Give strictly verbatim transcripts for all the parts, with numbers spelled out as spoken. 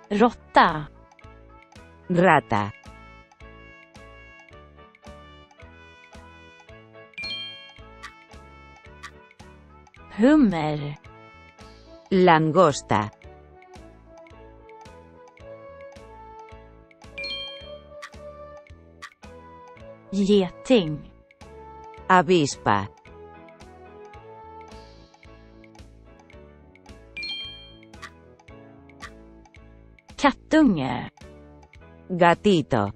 Råtta. Rata. Hummer. Langosta. Geting. Avispa. Kattunge. Gatito.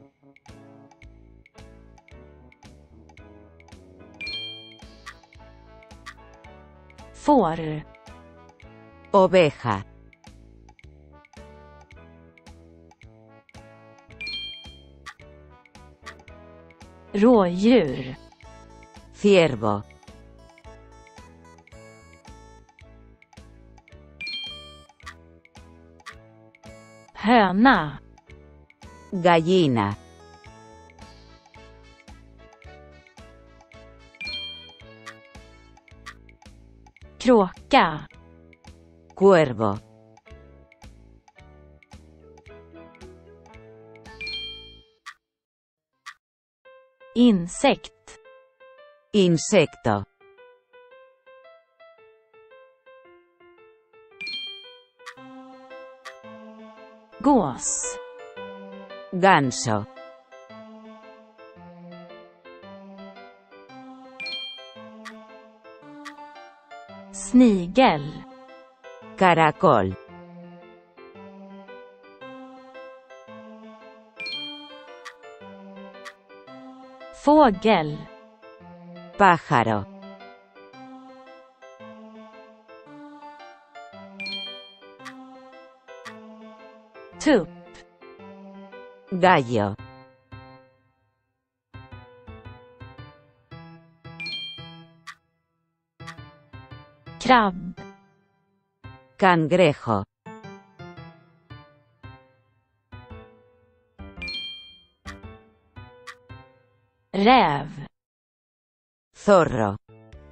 Får. Oveja. Rådjur. Ciervo. Höna. Gallina. Kråka. Cuervo. Insekt. Insecto. Gås. Ganso. Snigel. Caracol. Fågel. Pájaro. Tupp. Gallo. Krabb. Cangrejo. Räv. Zorro.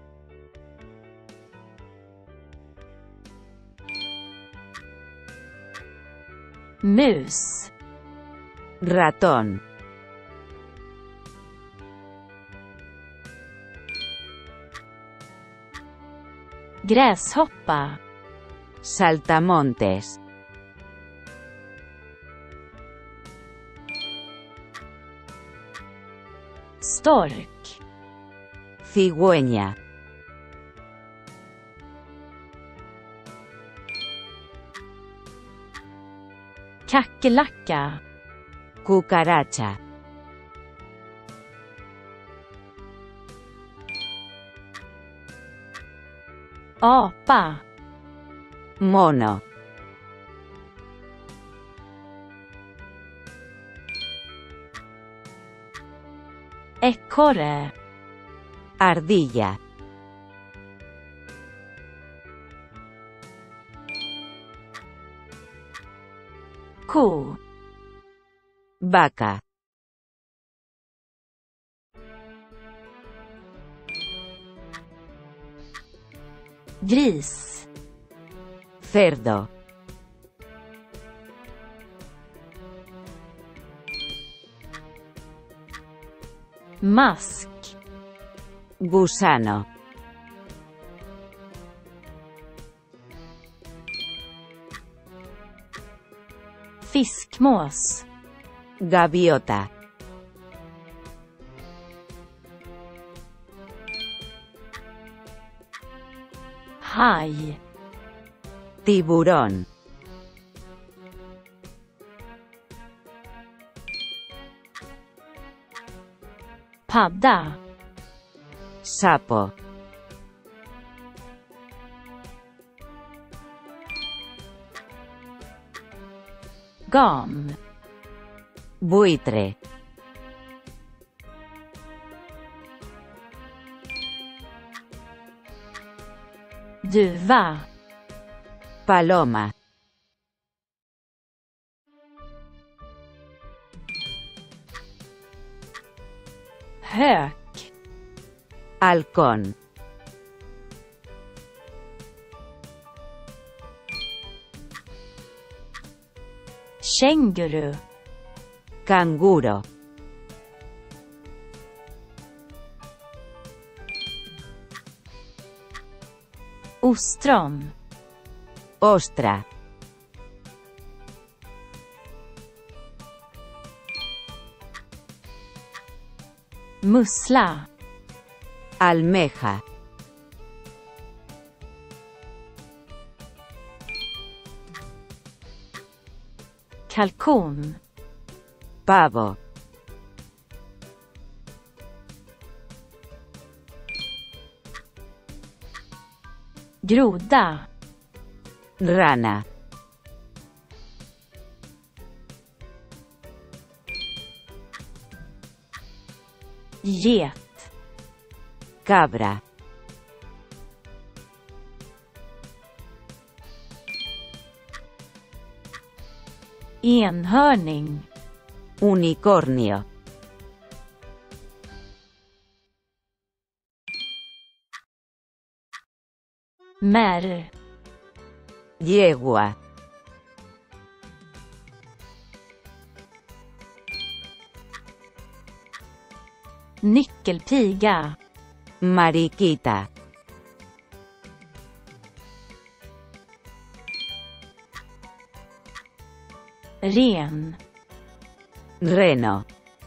Mus. Ratón. Gräshoppa. Saltamontes. Stork. Cigüeña. Kackerlacka. Cucaracha. Apa. Mono. Ekorre. Ardilla. Ko. Vaca. Gris. Cerdo. Mask. Gusano. Fiskmås. Gaviota. Haj. Tiburón. Padda. Sapo. Gam. Buitre. Duva. Paloma. Hök. Halcón. Känguru. Canguro. Ostron. Ostra. Mussla. Almeja. Kalkon. Pavo. Groda. Rana. Get. Cabra. Enhörning. Unicornio. Märr. Yegua. Nyckelpiga. Mariquita. Ren. Reno.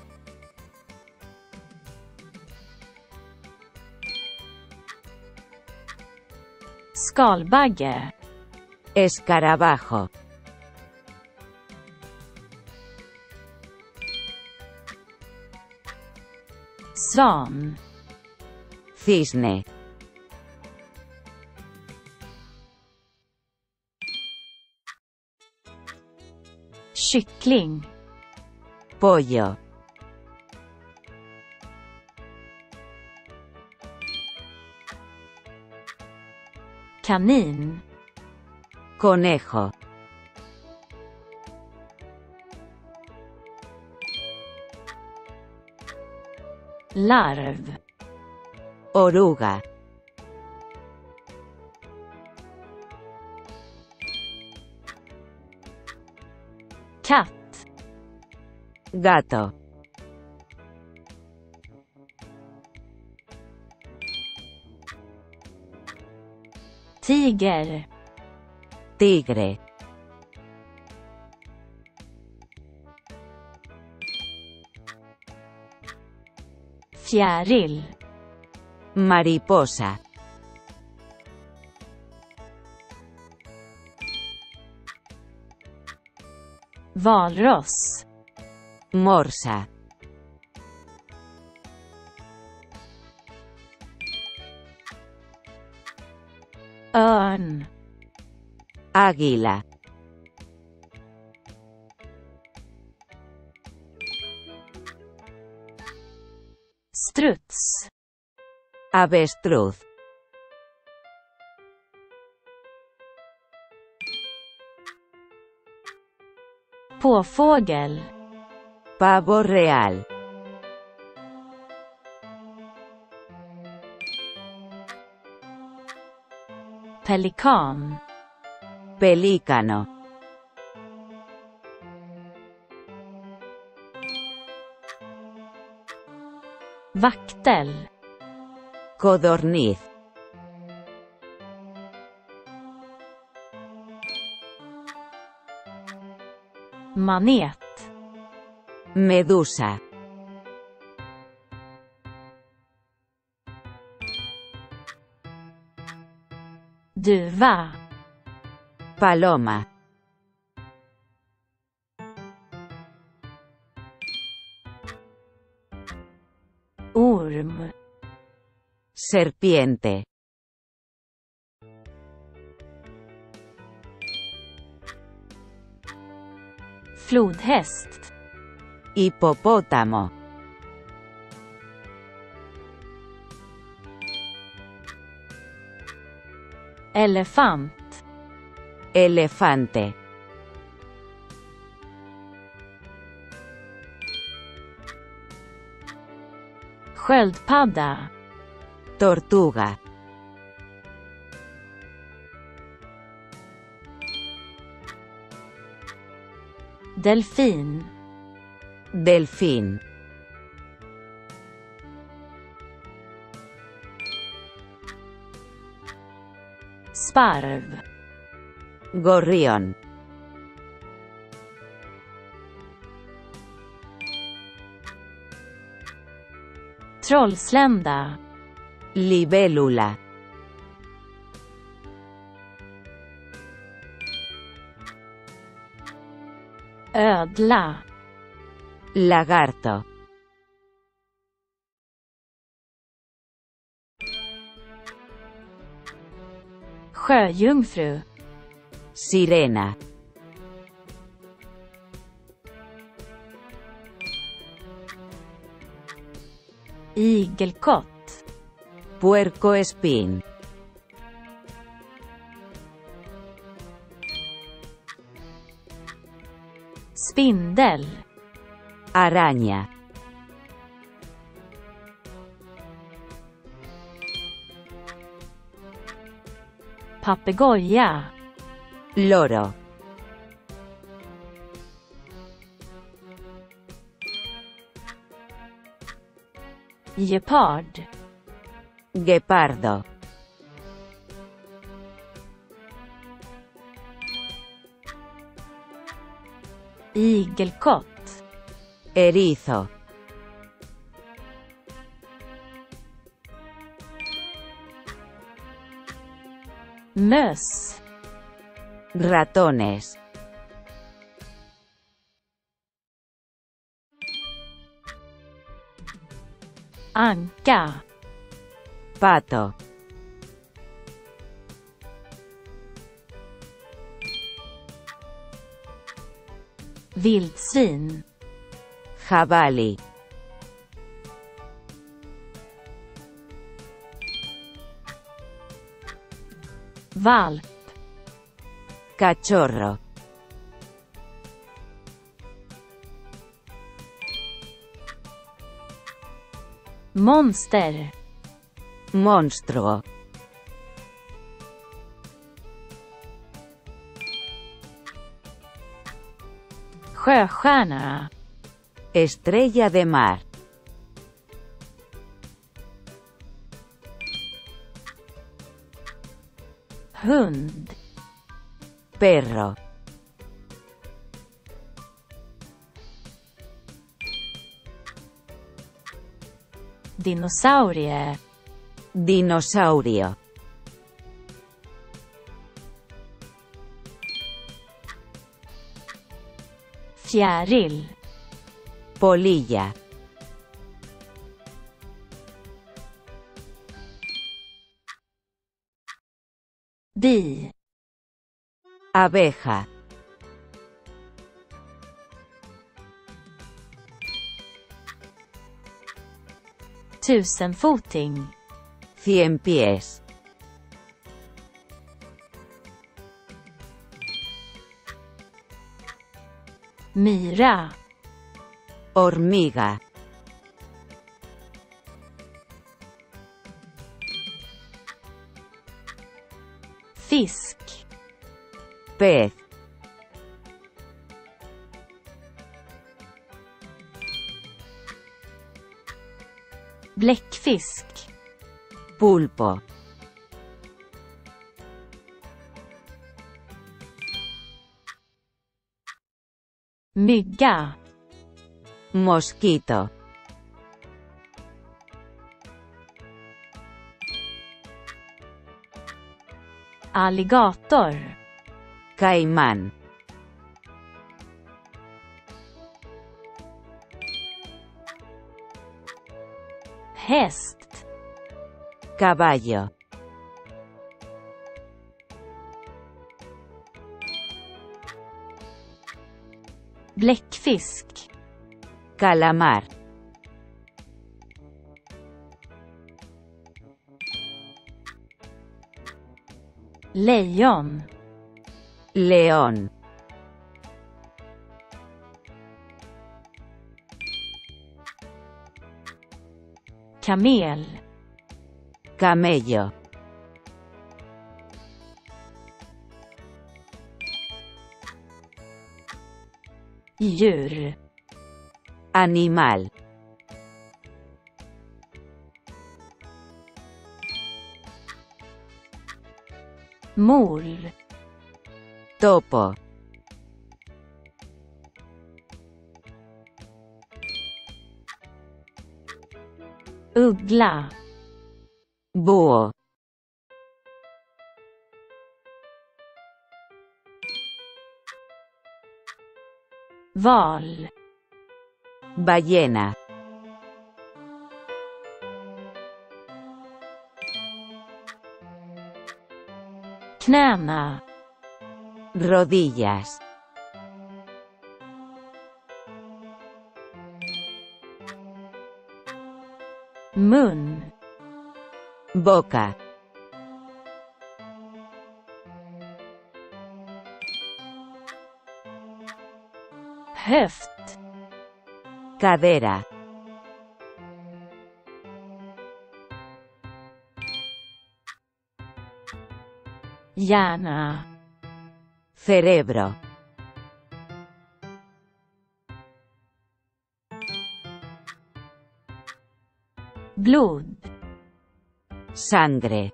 Skalbagge. Escarabajo. Svan. Cisne. Kyckling. Pollo. Kanin. Conejo. Larv. Oruga. Katt. Gato. Tiger. Tigre. Fjäril. Mariposa. Valross. Morsa. Örn. Águila. Struts. Avestruz. Påfågel. Pavo real. Pelikan. Pelícano. Vaktel. Codorniz. Manet. Medusa. Duva. Paloma. Orm. Serpiente. Flodhäst. Hipopótamo. Elefant. Elefante. Sköldpadda. Tortuga. Delfin. Delfín. Sparv. Gorrión. Trollslända. Libélula. Ödla. Lagarto. Sjöjungfru. Sirena. Igelkott. Puercoespín. Spindel. Araña. Papegoja. Loro. Gepard. Guepardo. Igelkott. Erizo. Möss. Ratones. Anka. Pato. Vildsvin. Jabalí. Valp. Cachorro. Monster. Monstruo. Sjöstjärna. Estrella de mar. Hund. Perro. Dinosaurie. Dinosaurio. Fjäril. Polilla. Bi. Abeja. Tusenfoting. Cien pies. Myra. Hormiga. Fisk. Pez. Bläckfisk. Pulpo. Mygga. Mosquito. Alligator. Caimán. Häst. Caballo. Bläckfisk. Calamar. Lejon. León. Kamel. Camello. Djur. Animal. Mol. Topo. Uggla. Búho. Val. Ballena. Knäna. Rodillas. Mun. Boca. Höft. Cadera. Hjärna. Cerebro. Blod. Sangre.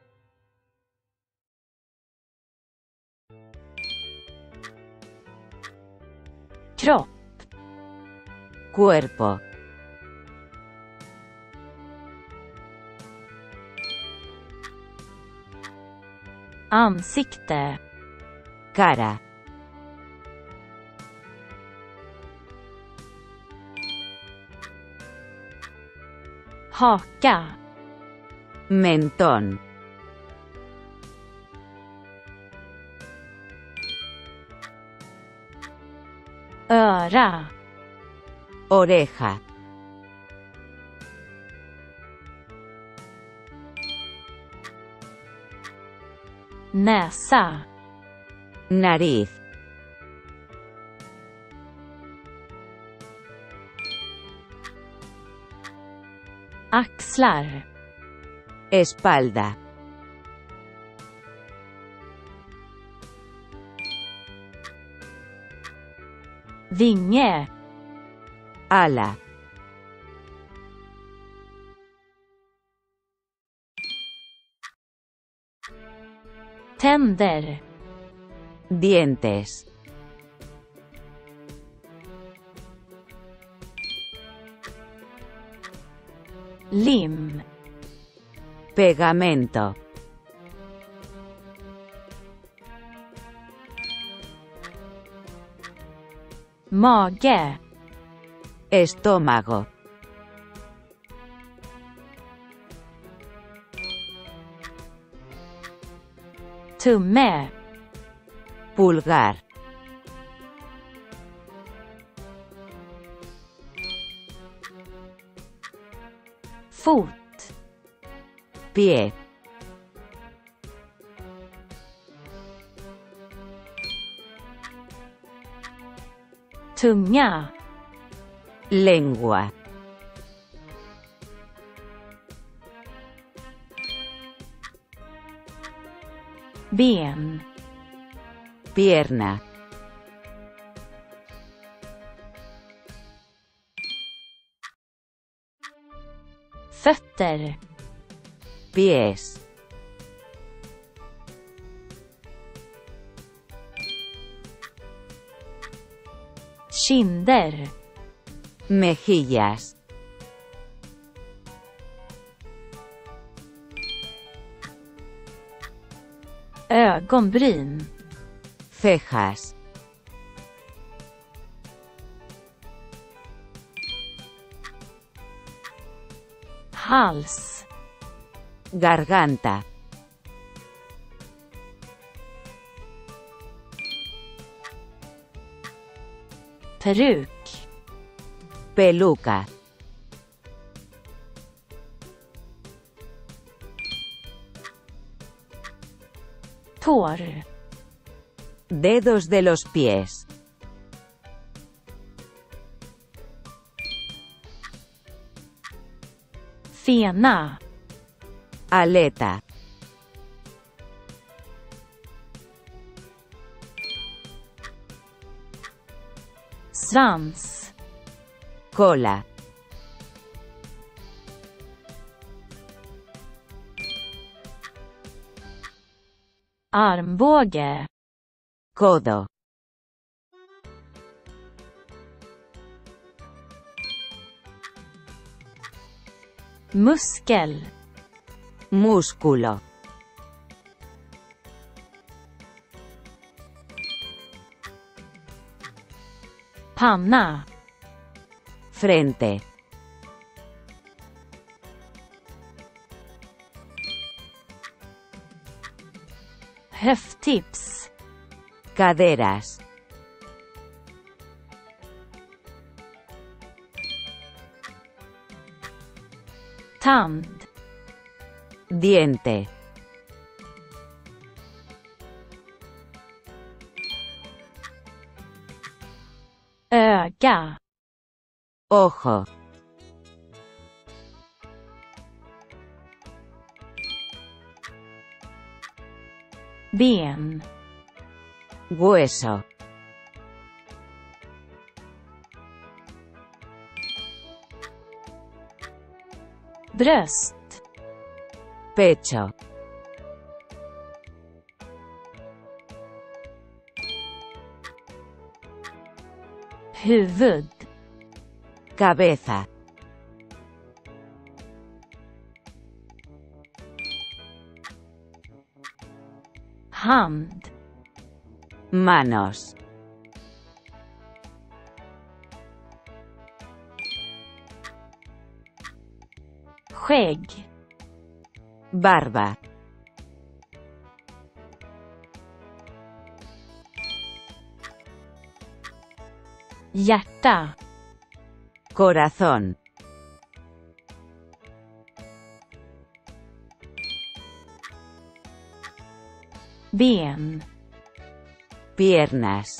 Kropp. Cuerpo. Ansikte. Cara. Haka. Mentón. Öra. Oreja. Näsa. Nariz. Axlar. Espalda. Vinge. Ala. Tänder. Dientes. Lim. Pegamento. Mage. Estómago. Tumme. Pulgar. Fot. Pie. Tunga. Lengua. Ben. Pierna. Fötter. Pies. Kinder. Mejillas. Ögonbryn. Cejas. Hals. Garganta. Peruk. Peluca. Tår. Dedos de los pies. Fena. Aleta. Svans. Cola. Armbåge. Codo. Muskel. Músculo. Panna. Frente. Höfttips. Caderas. Tand. Diente. Öga. Ojo. Ben. Hueso. Bröst. Pecho. Huvud. Cabeza. Hand. Manos. Skägg. Barba. Hjärta. Corazón. Ben. Piernas.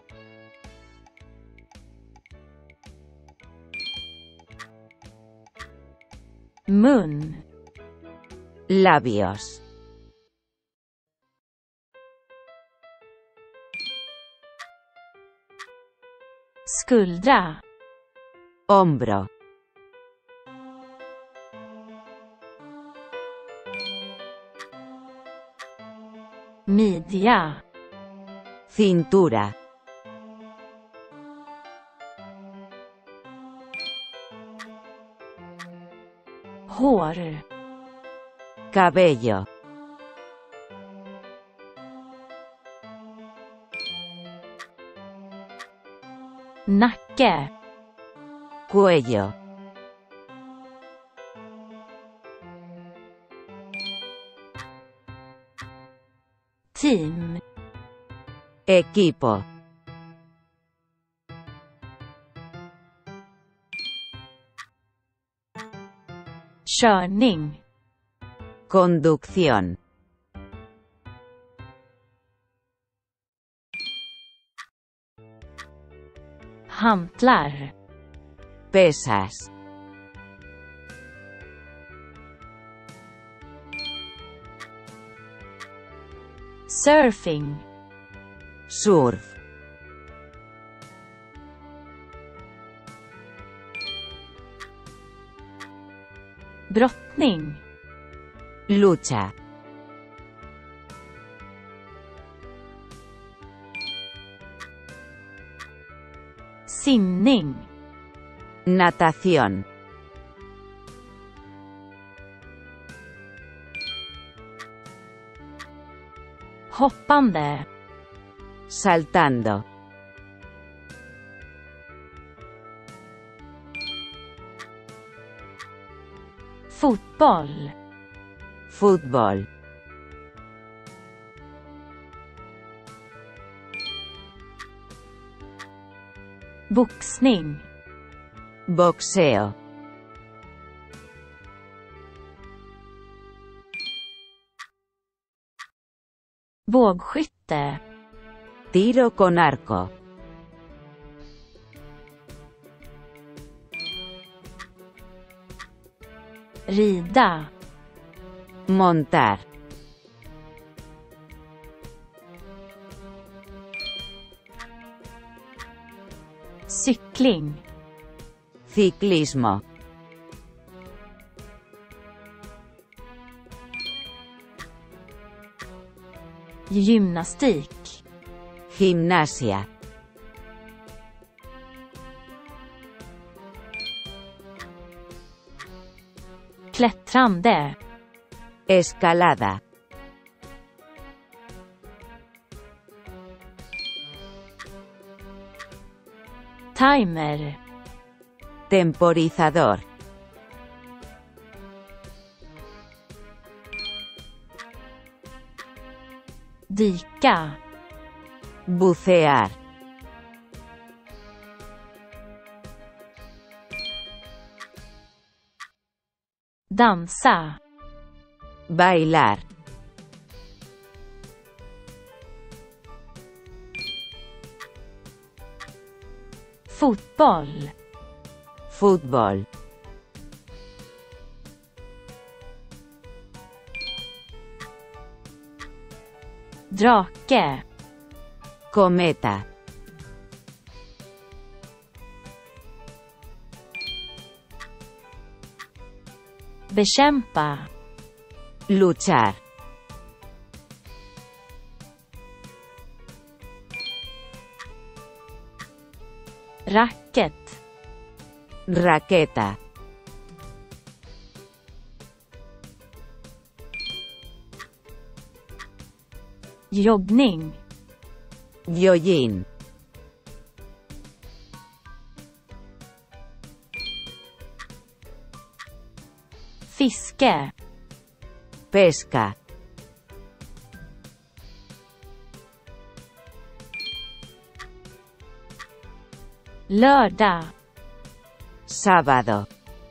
Mun. Labios. Skuldra. Hombro. Midja. Cintura. Hår. Cabello. Nacke. Cuello. Team. Equipo. Körning. Conducción. Hantlar. Pesas. Surfing. Surf. Brottning. Lucha. Simning. Natación. Hoppande. Saltando. Fotboll. Fútbol. Boxning. Boxeo. Bågskytte. Tiro con arco. Rida. Montar. Cykling. Ciclismo. Gymnastik. Gimnasia. Klättrande. Escalada. Timer. Temporizador. Dyka. Bucear. Dansa. Bailar. Fotboll. Fútbol. Drake. Cometa. Bekämpa. Luchar. Racket. Raqueta. Joggning. Violín. Fiske. Pesca. Lördag. Sábado.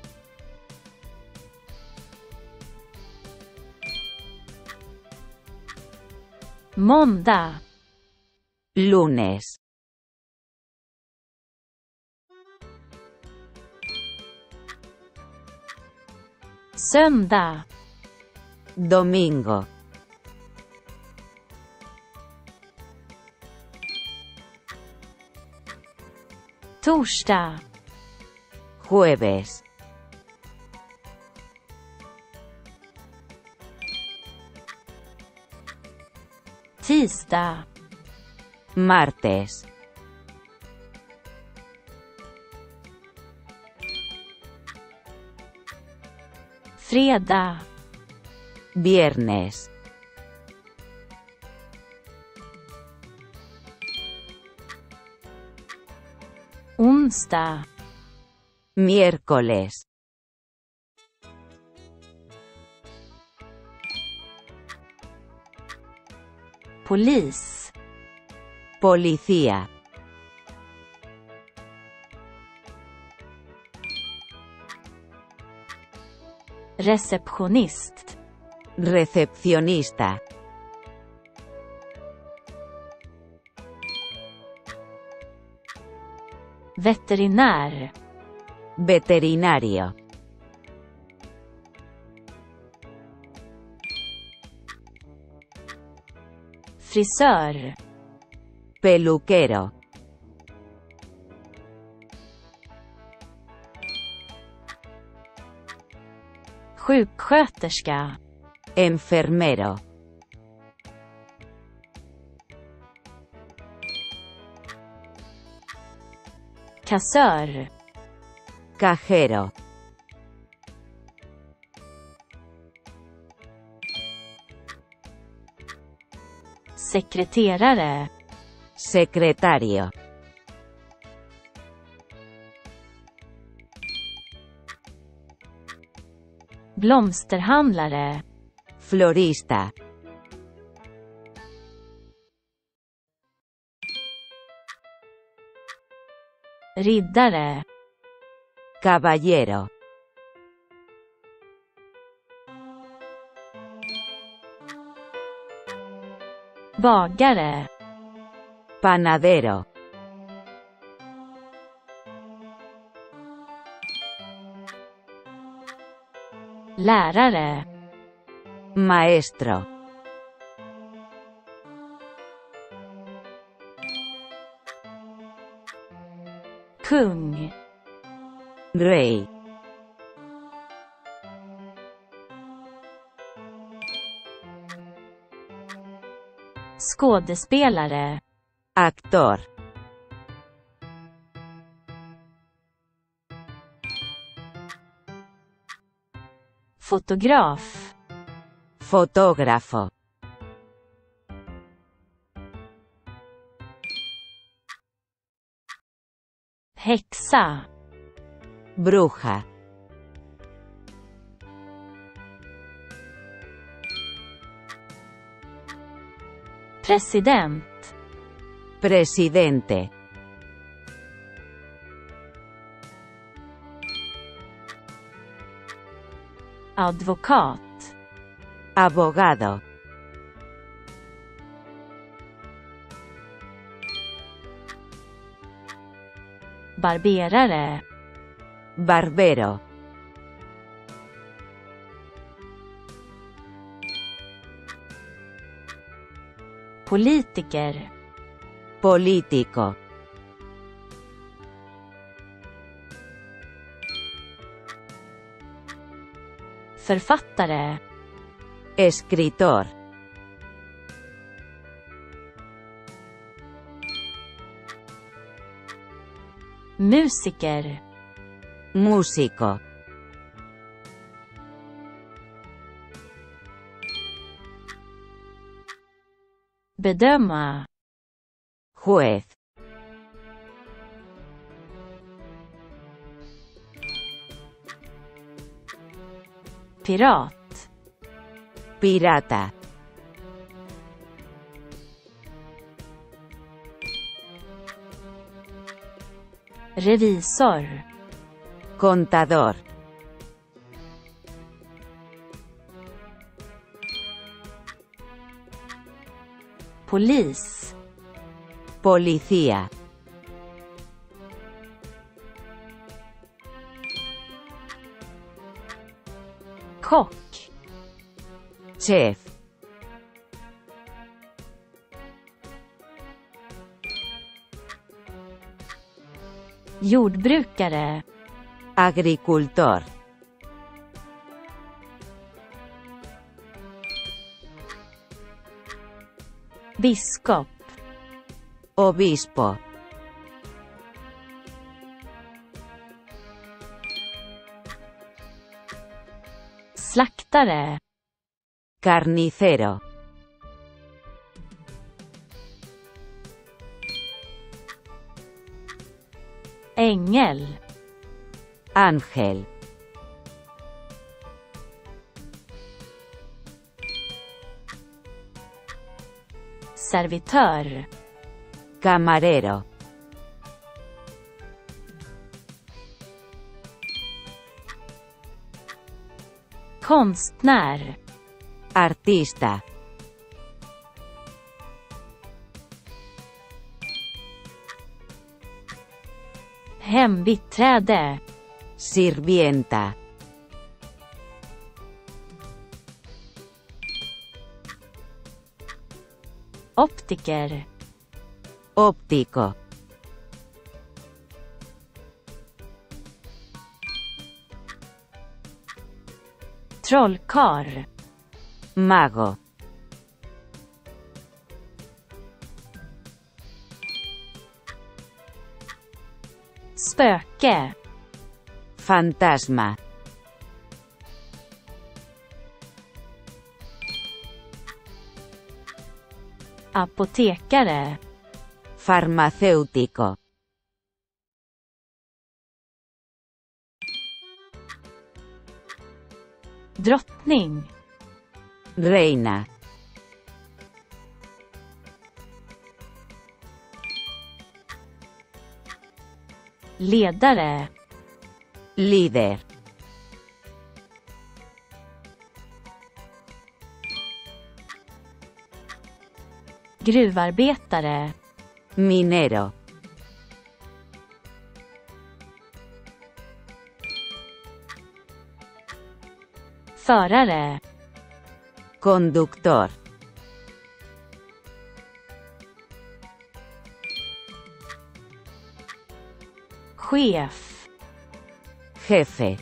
Måndag. Lunes. Söndag. Domingo. Torsdag. Jueves. Tisdag. Martes. Fredag. Viernes. Onsdag. Miércoles. Polis. Policía. Receptionist. Recepcionista. Veterinär. Veterinario. Frisör. Peluquero. Sjuksköterska. Enfermero. Kassör. Cajero. Sekreterare. Secretario. Blomsterhandlare. Florista. Riddare. Caballero. Bagare. Panadero. Lärare. Maestro. Kung. Rey. Skådespelare. Actor. Fotograf. Fotógrafo. Häxa. Bruja. President. Presidente. Advokat. Abogado. Barberare. Barbero. Politiker. Político. Författare. Escritor. Musiker. Músico. Bedöma. Juez. Pirat. Pirata. Revisor. Contador. Polis. Policía. Kock. Chef. Jordbrukare. Agricultor. Biskop. Obispo. Slaktare. Carnicero. Ängel. Ángel. Servitör. Camarero. Konstnär. Artista. Hembiträde. Sirvienta. Optiker. Óptico. Trollkarl. Mago. Spöke. Fantasma. Apotekare. Farmacéutico. Drottning. Reina. Ledare. Líder. Gruvarbetare. Minero. Förare. Conductor. Chef. Jefe.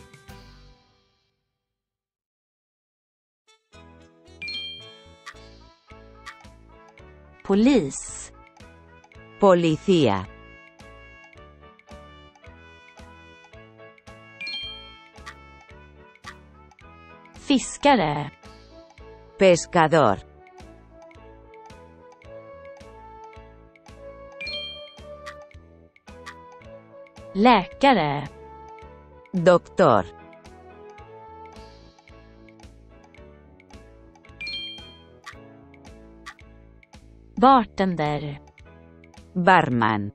Polis. Policía. Fiskare. Pescador. Läkare. Doctor. Bartender. Barman.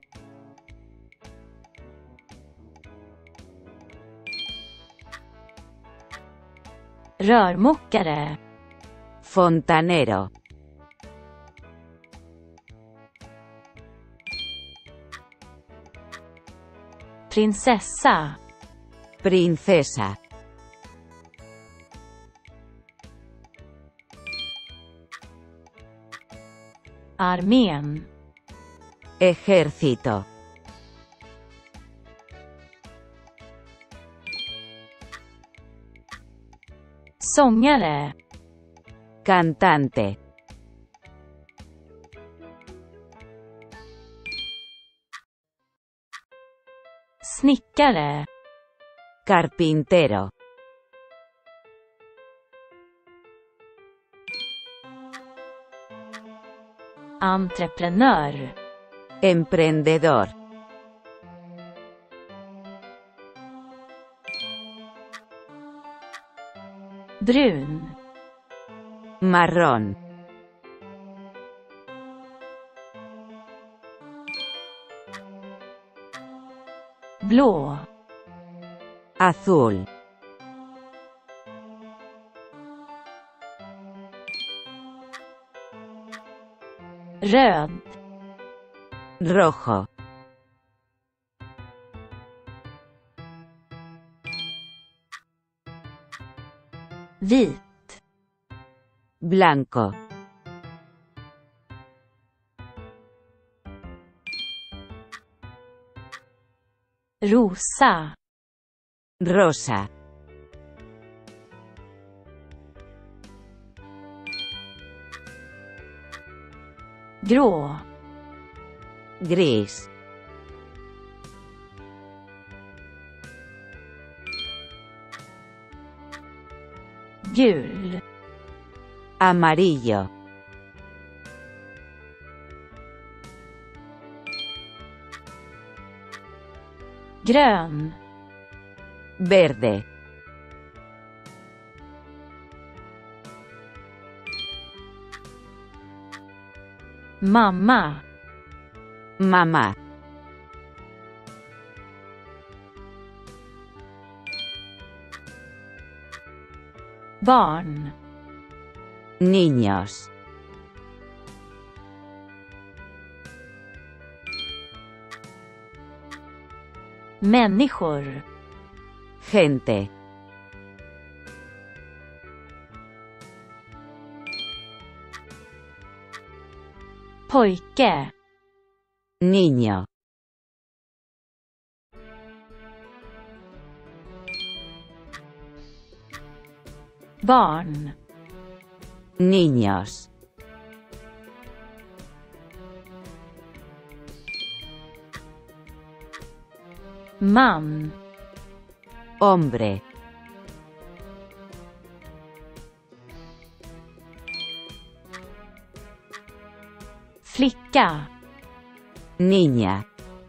Rörmokare. Fontanero. Prinsessa. Princesa. Armén. Ejército. Sångare. Cantante. Snickare. Carpintero. Entreprenör. Emprendedor. Brun. Marrón. Blå. Azul. Röd. Rojo. Vit. Blanco. Rosa. Rosa. Grå. Gris. Gul. Amarillo. Grön. Verde. Mamma. Mamá. Barn. Niños. Människor. Gente. Pojke. Niño. Barn. Niños. Man. Hombre. Flicka. Niña.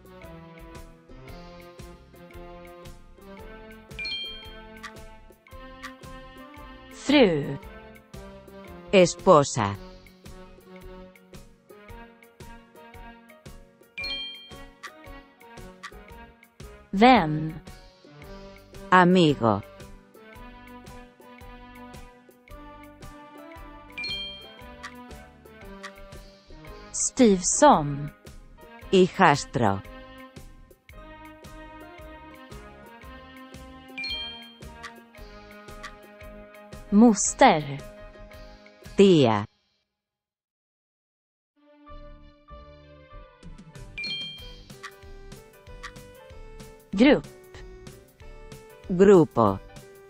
Fru. Esposa. Vän. Amigo. Styvson. Hijastro. Moster. Tía. Grupp. Grupo.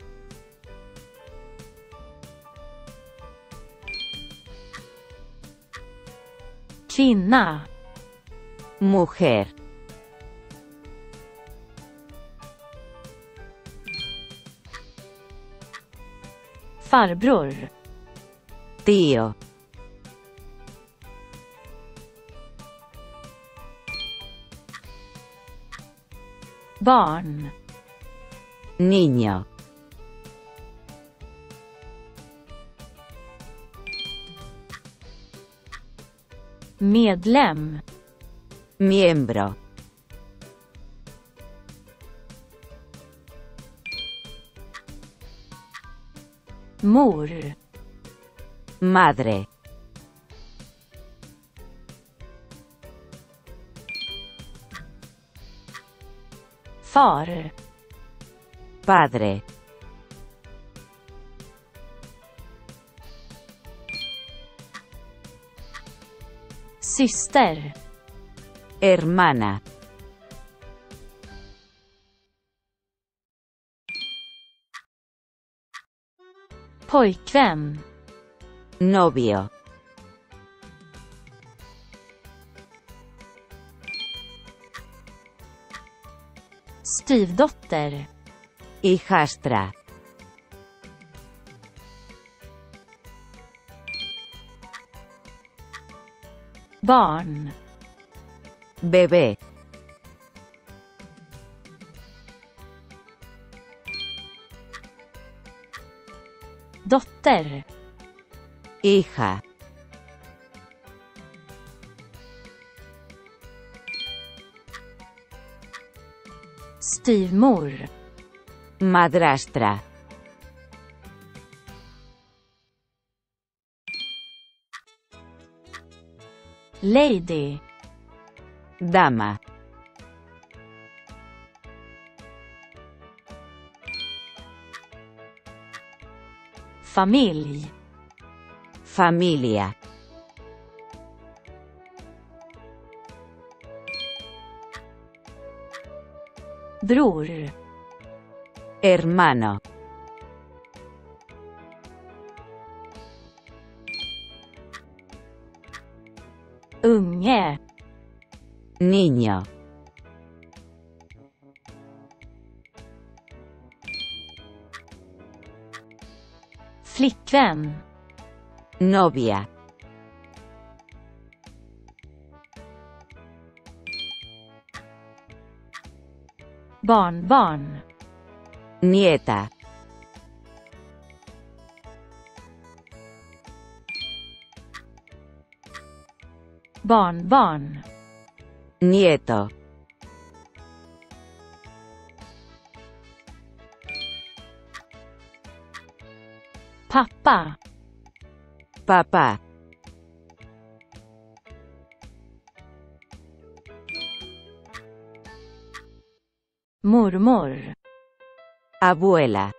Kvinna. Mujer. Farbror. Tío. Barn. Niño. Medlem. Miembro. Mor. Madre. Far. Padre. Syster. Hermana. Pojkvän. Novio. Styvdotter. Hijastra. Barn. Bebé. Dotter. Hija. Styvmor. Madrastra. Lady. Dama. Familj. Familia. Bror. Hermano. Unge. Niño. Flickvän. Novia. Barnbarn. Nieta. Barnbarn. Nieto. Pappa. Papá. Mormor. Abuela.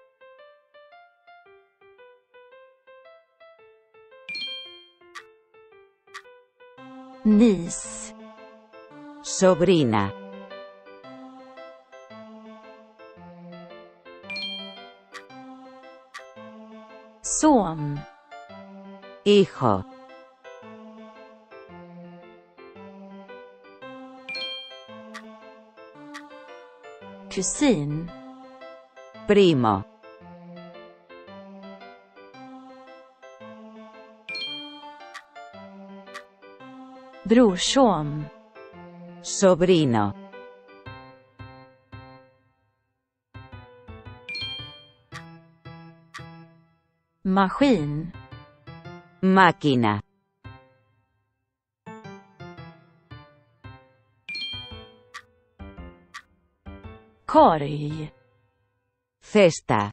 Niece. Sobrina. Son. Hijo. Kusin. Primo. Brorson. Sobrino. Maskin. Máquina. Korg. Cesta.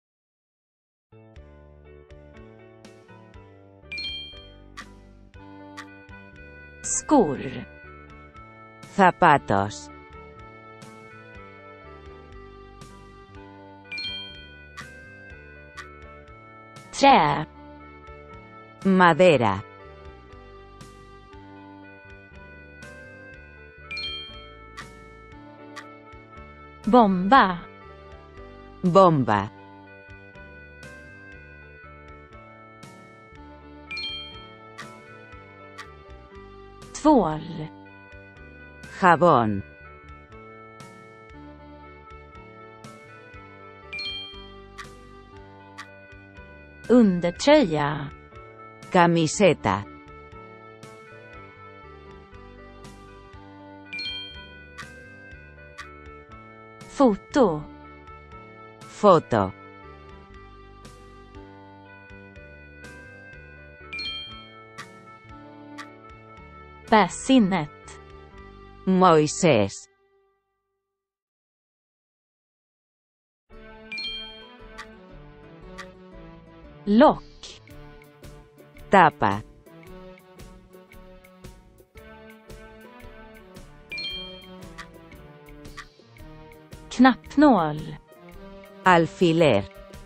Skor. Zapatos. Trä. Madera. Bomba. Bomba. Tvål. Jabón. Undertröja. Camiseta. Foto. Foto. Bäsinnet. Moisés. Lock. Tapa. Knappnål. Alfiler.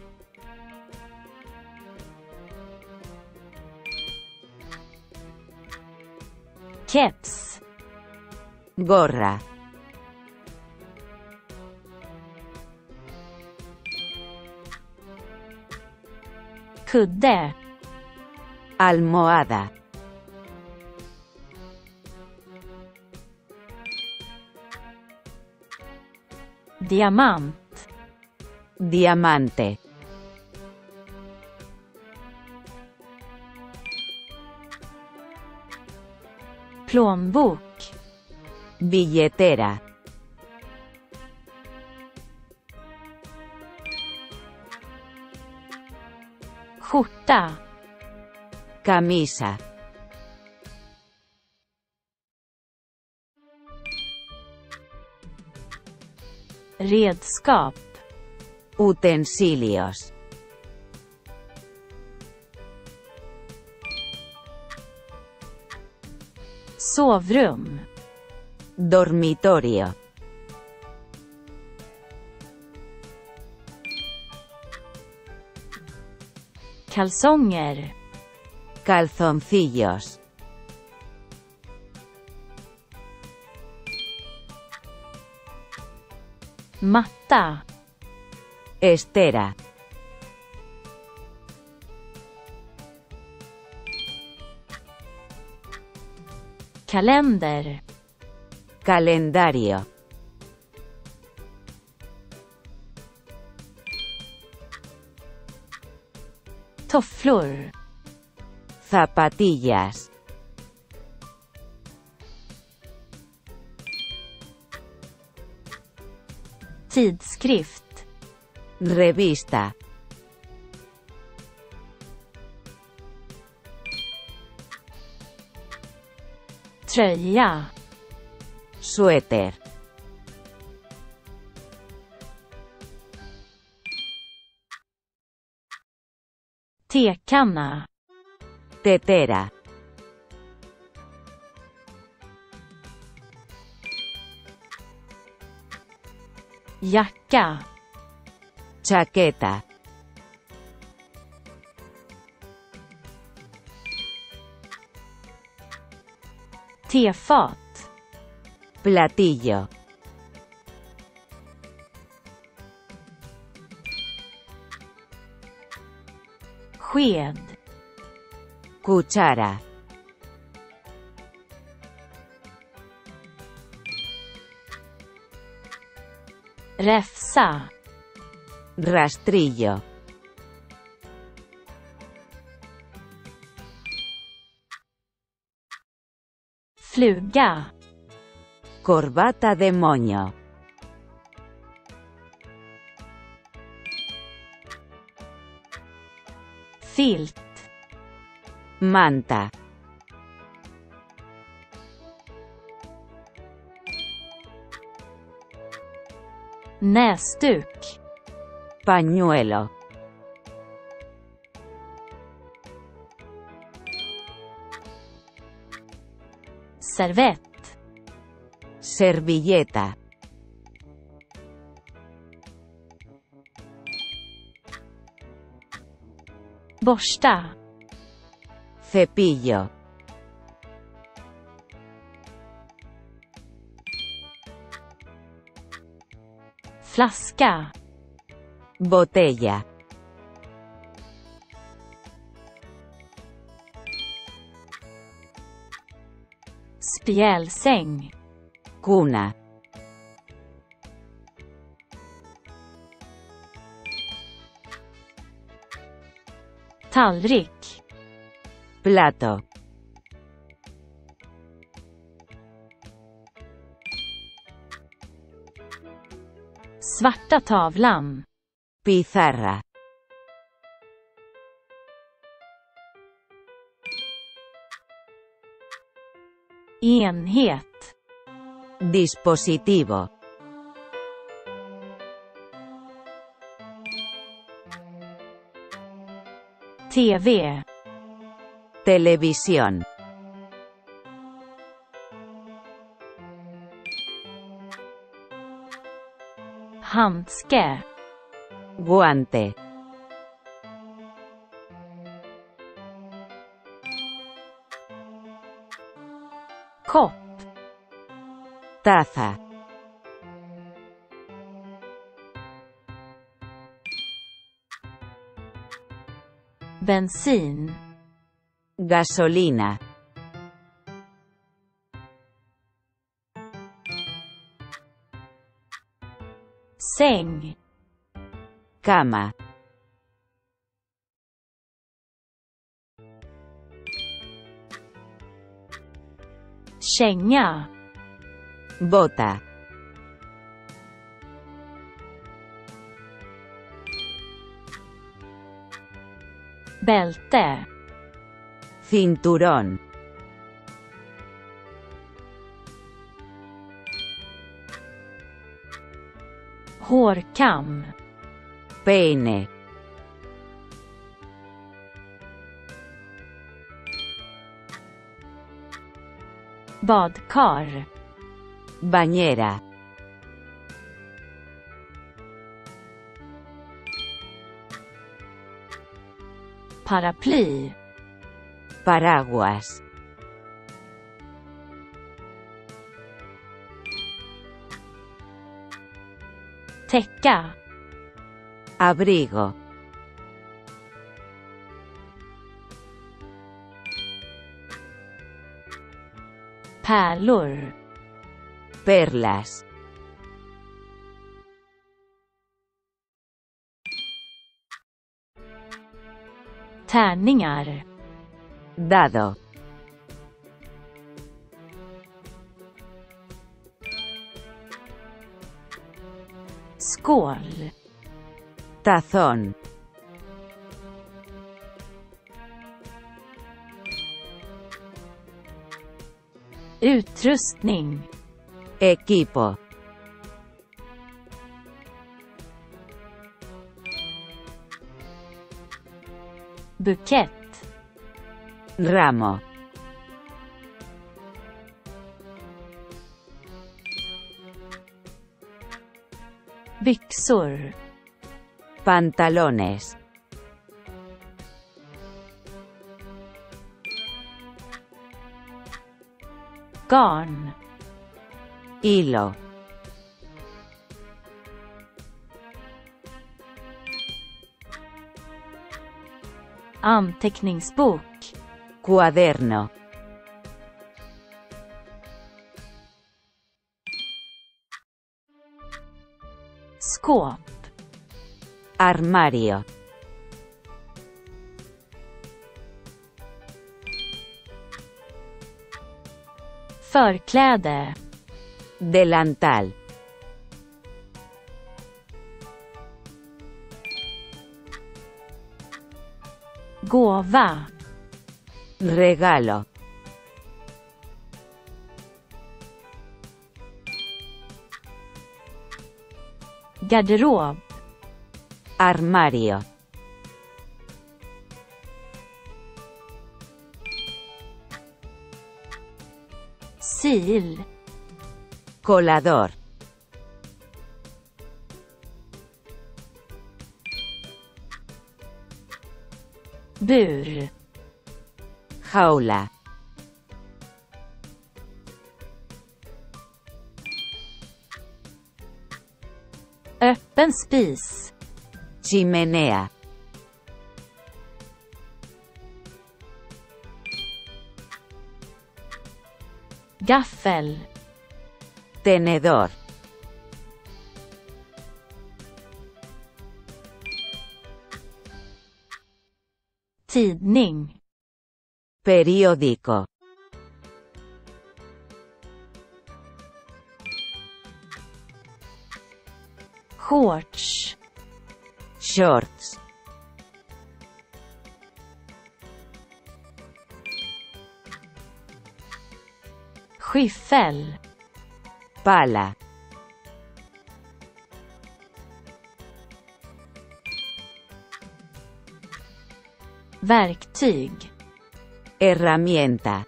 Keps. Gorra. Kudde. Almohada. Diamant. Diamante. Plånbok. Billetera. Skjorta. Camisa. Redskap. Utensilios. Sovrum. Dormitorio. Kalsonger. Calzoncillos. Matta. Estera. Kalender. Calendario. Tofflor. Zapatillas. Tidskrift. Revista. Tröja. Suéter. Tekanna. Tetera. Jacka. Chaqueta. Tefat. Platillo. Sked. Cuchara. Räfsa. Rastrillo. Fluga. Corbata de moño. Filt. Manta. Näsduk. Pañuelo. Servett. Servilleta. Borsta. Cepillo. Flaska. Botella. Spjälsäng. Cuna. Tallrik. Plato. Svarta tavlan. Pizarra. Enhet. Dispositivo. T V. Televisión. Handske. Guante. Kopp. Taza. Bensin. Gasolina. Säng. Cama. Känga. Bota. Bälte. Cinturón. Hårkam. Peine. Badkar. Bañera. Paraply. Paraguas. Täcka. Abrigo. Pärlor. Perlas. Tärningar. Dado. Skål. Tazón. Utrustning. Equipo. Bukett. Ramo. Byxor. Pantalones. Garn. Hilo. Anteckningsbok. Cuaderno. Skåp. Armario. Förkläde. Delantal. Gåva. Regalo. Garderob. Armario. Sil. Colador. Bur. Jaula. Öppen spis. Chimenea. Gaffel. Tenedor. Tidning. Periódico. Shorts. Shorts. Skyffel. Pala. Verktyg. Herramienta.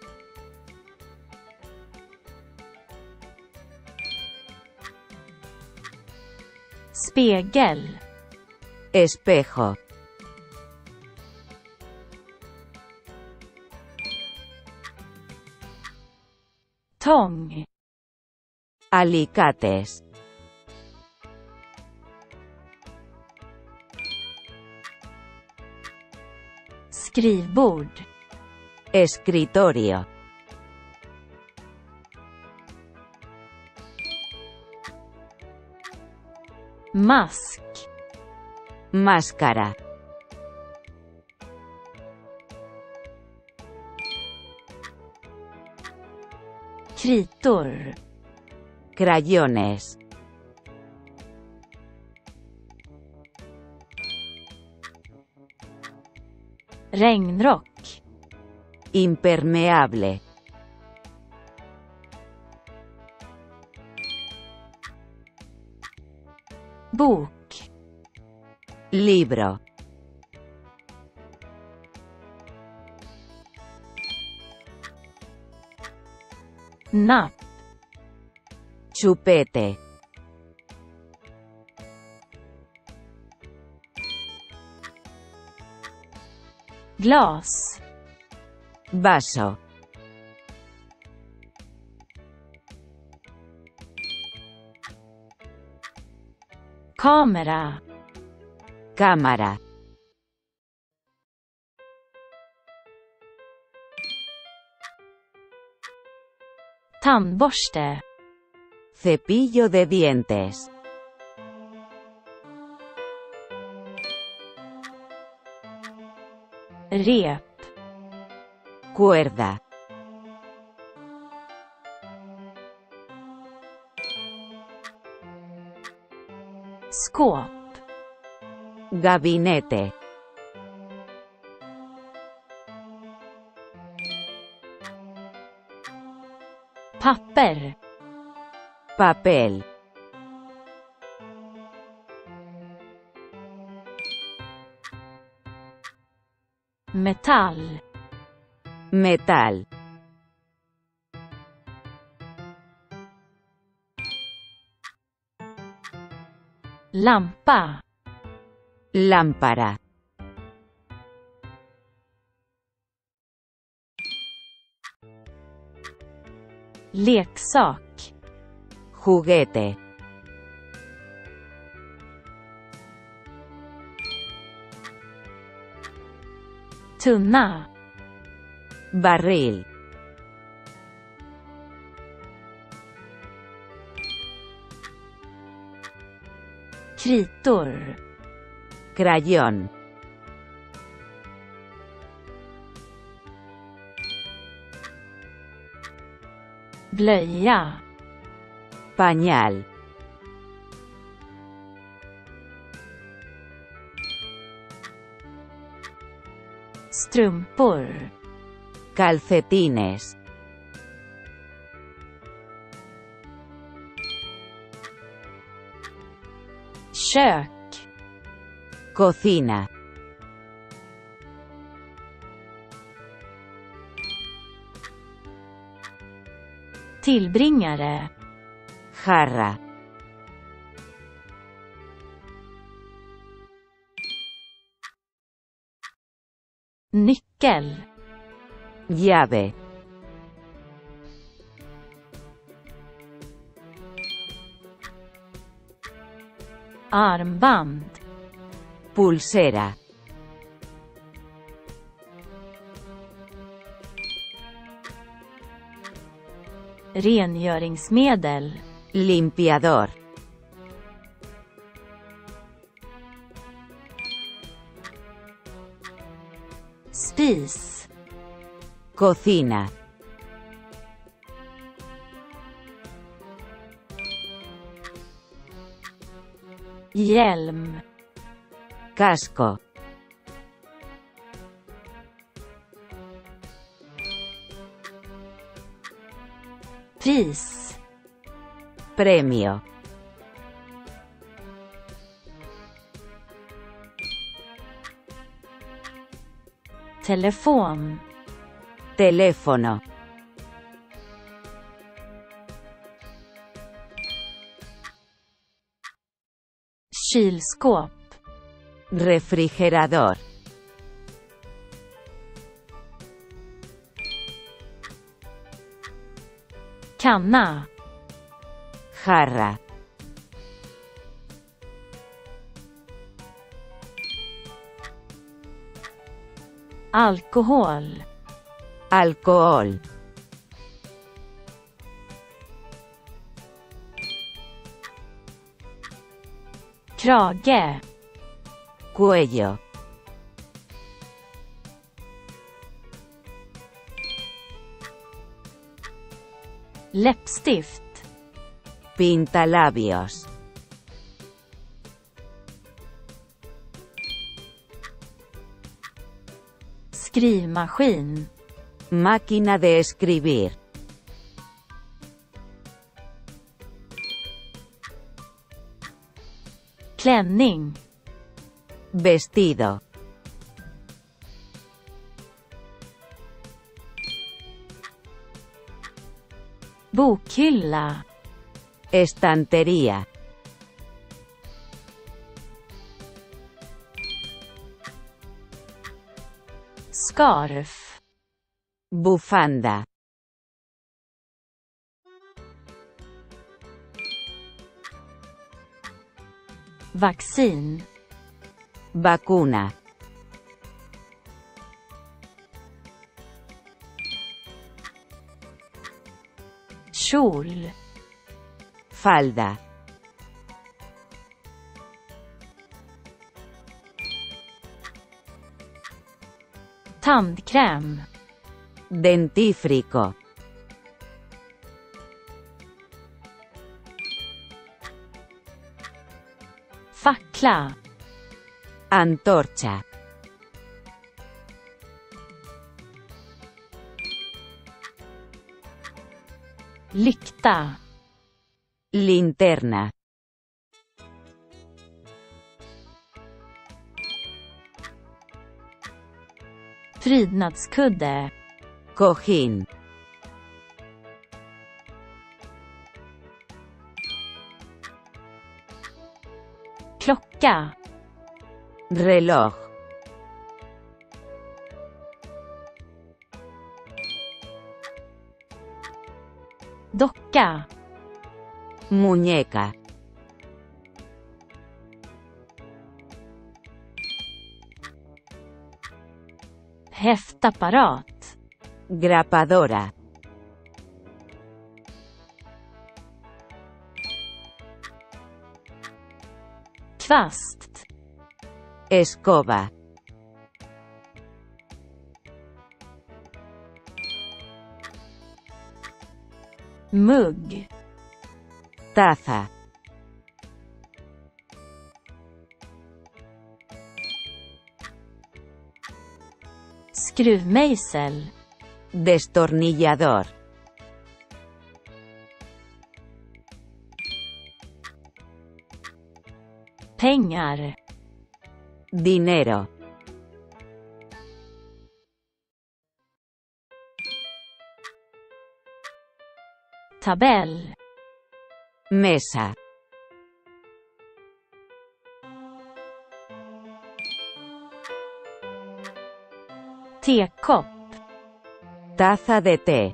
Spegel. Espejo. Tång. Alicates. Skrivbord. Escritorio. Mask. Máscara. Kritor. Crayones. Regnrock. Impermeable. Bok. Libro. Napp. Chupete. Glas. Vaso. Kamera. Cámara. Tandborste. Cepillo de dientes. Rep. Cuerda. Skåp. Gabinete. Papper. Papel. Metall. Metal. Lampa. Lámpara. Leksak. Juguete. Tunna. Barril. Kritor. Crayón. Blöja. Pañal. Strumpor. Calcetines. Kök. Cocina. Tillbringare. Jarra. Nyckel. Llave. Armband. Pulsera. Rengöringsmedel. Limpiador. Spis. Cocina. Hjälm. Casco. Pris. Premio. Telefon. Teléfono. Kylskåp. Refrigerador. Kanna. Jarra. Alkohol. Alcohol. Krage. Cuello. Läppstift. Pintalabios. Skrivmaskin. Máquina de escribir. Klänning. Vestido. Bokhylla. Estantería. Scarf. Bufanda. Vaccin. Vacuna. Kjol. Falda. Tandkräm. Dentífrico. Fackla. Antorcha. Lykta. Linterna. Prydnadskudde. Cojín. Klocka. Reloj. Docka. Muñeca. Häftapparat. Grapadora. Kvast. Escoba. Mugg. Taza. Skruvmejsel. Destornillador. Pengar. Dinero. Tabell. Mesa. Tekopp. Taza de té.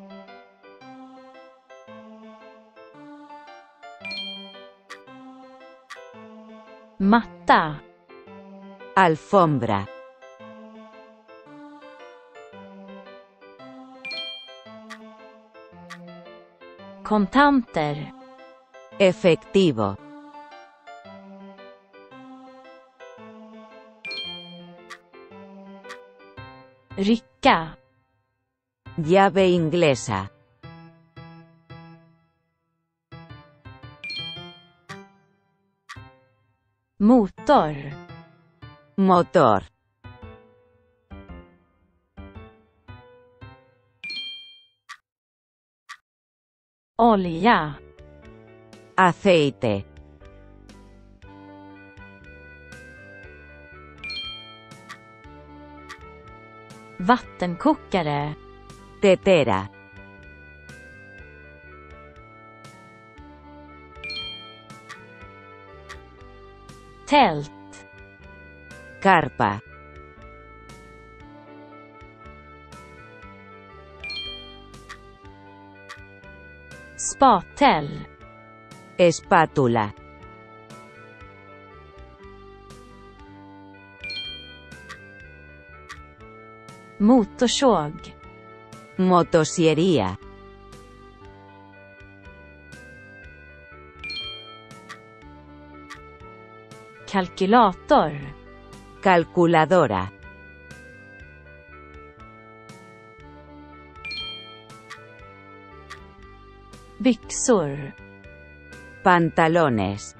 matta, alfombra, kontanter, efectivo, rycka, llave inglesa, motor, motor, olja, aceite, vattenkokare, tetera, tält, carpa, spatel, espátula, motorsåg, motosierra, kalkylator, calculadora, byxor, pantalones,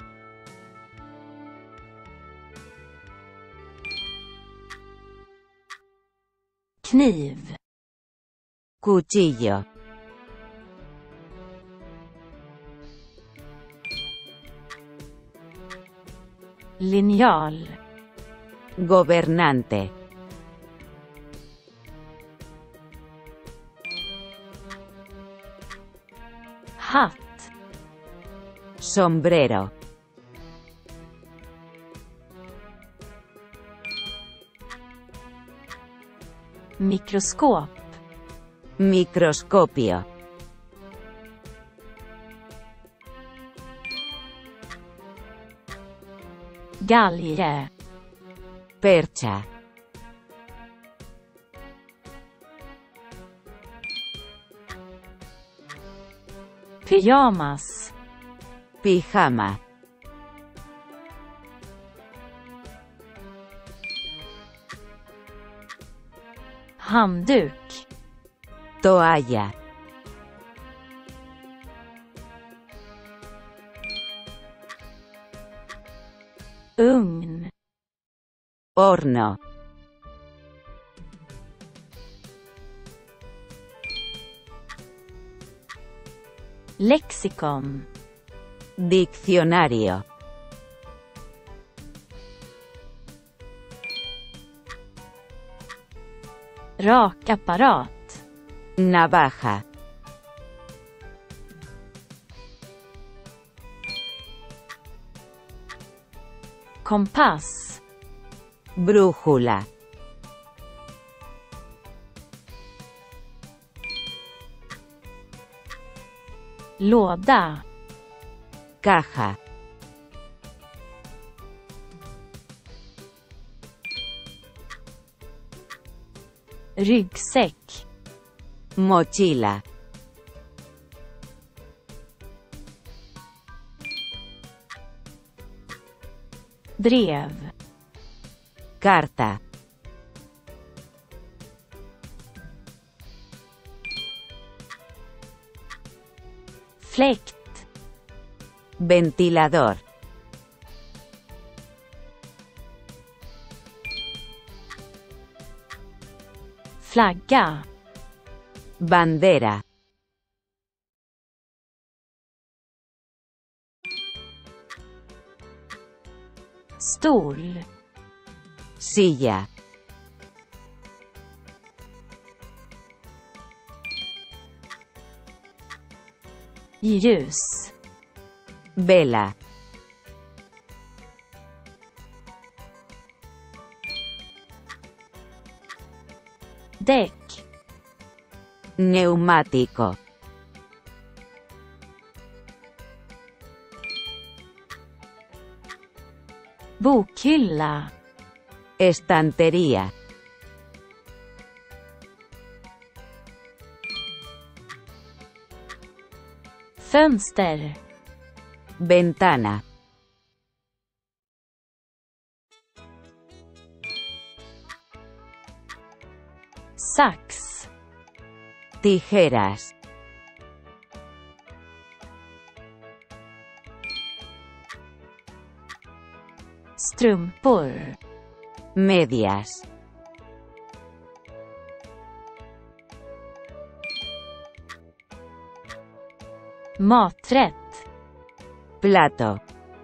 kniv, cuchillo, linjal, gobernante, hatt, sombrero, mikroskop, microscopio, galge, percha, pyjamas, pijama, handduk, toalla, ugn, horno, lexikon, diccionario, rakapparat, navaja, kompass, brújula, låda, caja, ryggsäck, mochila, brev, carta, fläkt, ventilador, flagga, bandera, stol, silla, ljus, vela, däck, neumático, Bokhylla. Estantería. Fönster. Ventana. Sax. Tijeras. Strumpor. Medias. Maträtt. Plato.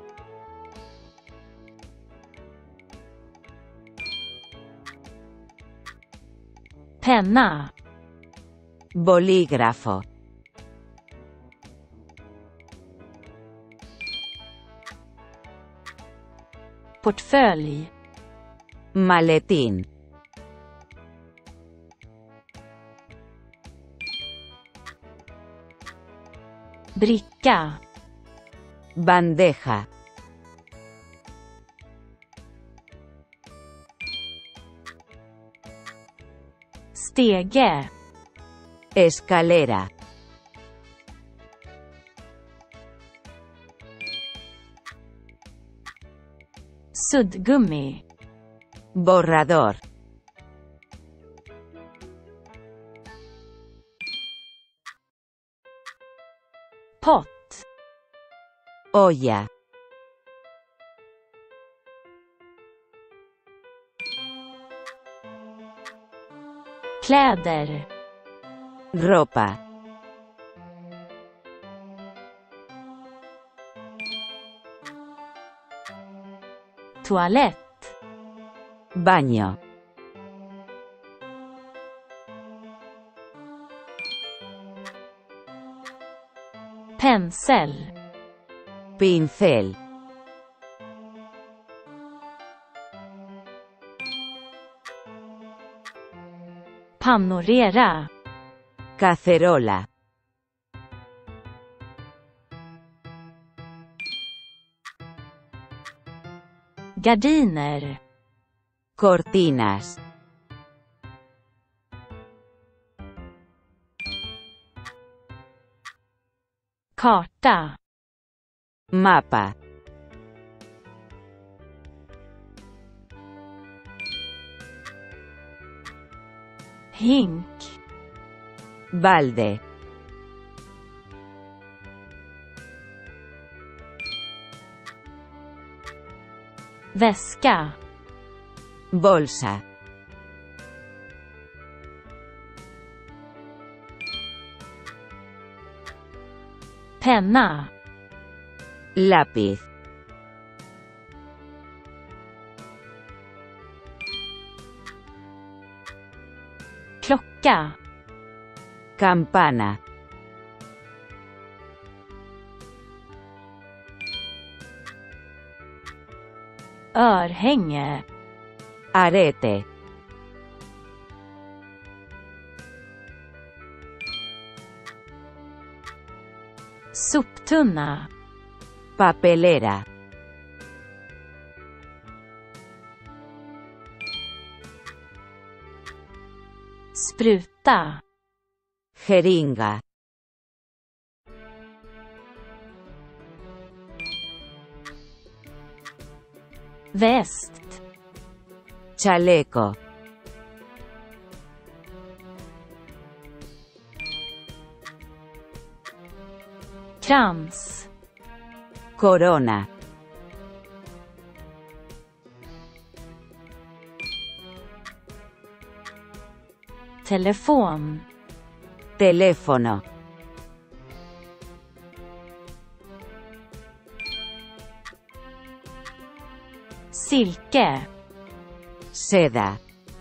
Penna. Bolígrafo. Portfölj. Maletín. Bricka. Bandeja. Stege. Escalera. Suddgummi. Borrador. Pott. Olla. Kläder. Ropa. Toalett. Baño. Pensel. Pincel. Panorera. Cacerola. Gardiner. Cortinas. Karta. Mapa. Hink. Balde. Väska. Bolsa. Penna. Lápiz. Klocka. Campana. Örhänge. Arete. Soptunna. Papelera. Spruta. Jeringa. Väst. Chaleco. Krans. Corona. Telefon. Teléfono. Silke. Seda.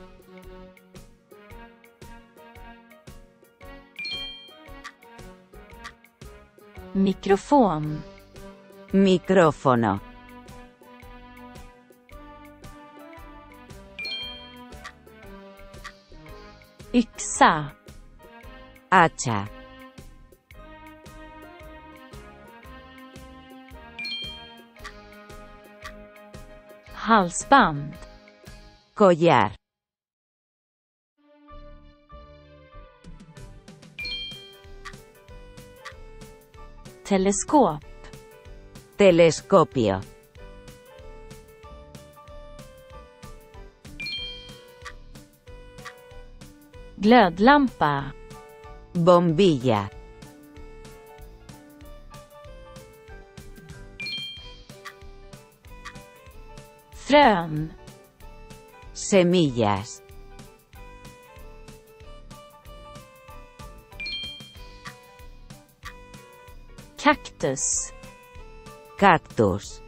Mikrofon. Micrófono. Yxa. Hacha. Halsband. Collar. Teleskop. Telescopio. Glödlampa. Bombilla. Frön. Semillas. Cactus. Cactus.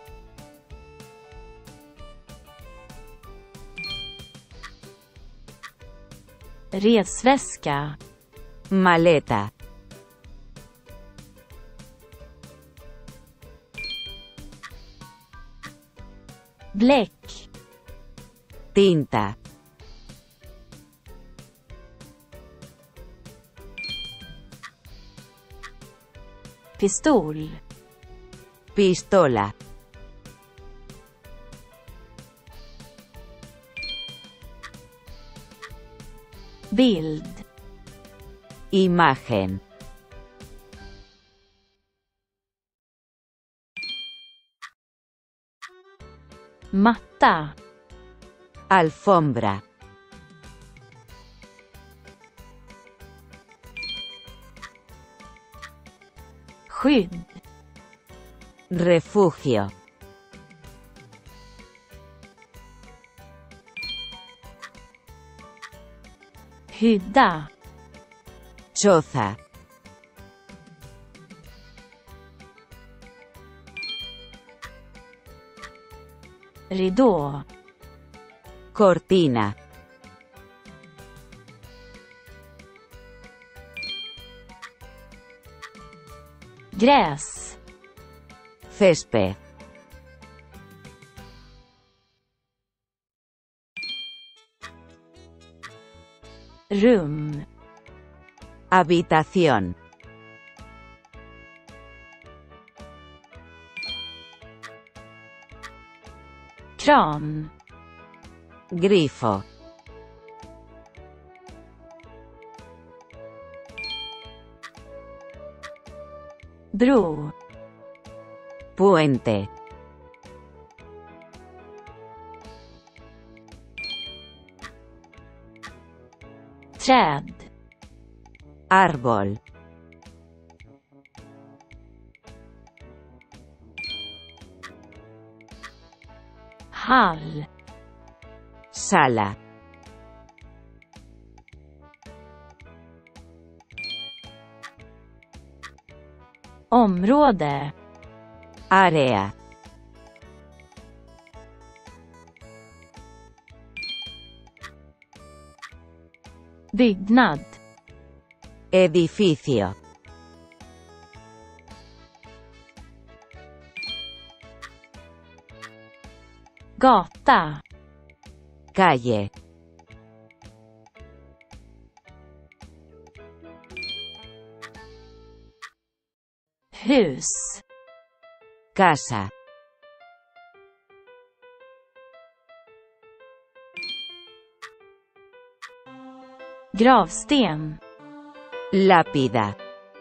Resväska. Maleta. Bläck. Tinta. Pistol. Pistola. Bild. Imagen. Matta. Alfombra. Skydd. Refugio. Hydda. Choza. Ridå. Cortina. Gräs. Césped. Rum. Habitación. Kran. Grifo. Bro. Puente. Träd. Árbol. Hall. Sala. Område. Área. Byggnad. Edificio. Gata. Calle. Hus. Casa. Gravsten. Lápida.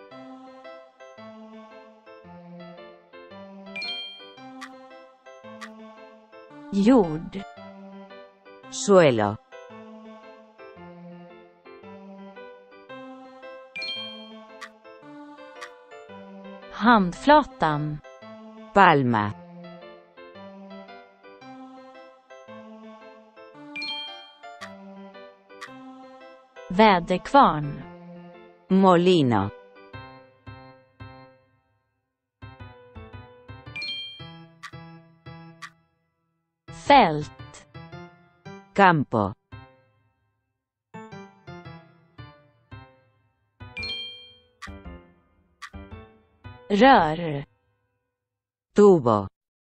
Jord. Suelo. Handflatan. Palma. Väderkvarn. Molino. Fält. Campo. Rör. Tubo.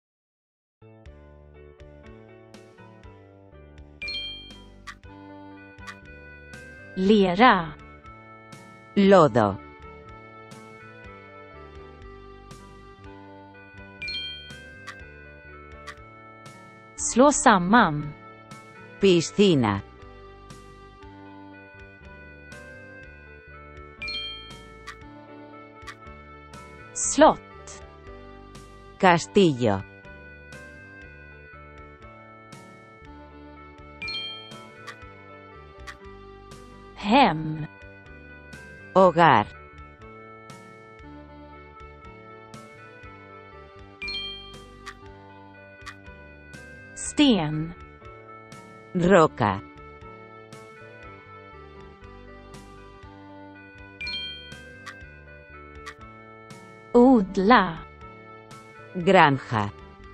Lera. Lodo. Slå samman. Piscina. Slott. Castillo. Hem. Hogar. Sten. Roca. Odla. Granja.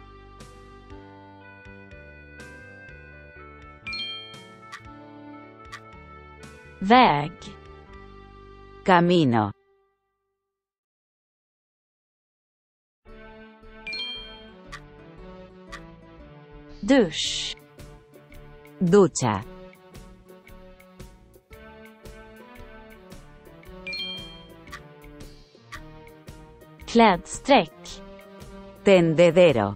Väg. Camino. Dusch. Ducha. Klädsträck. Tendedero.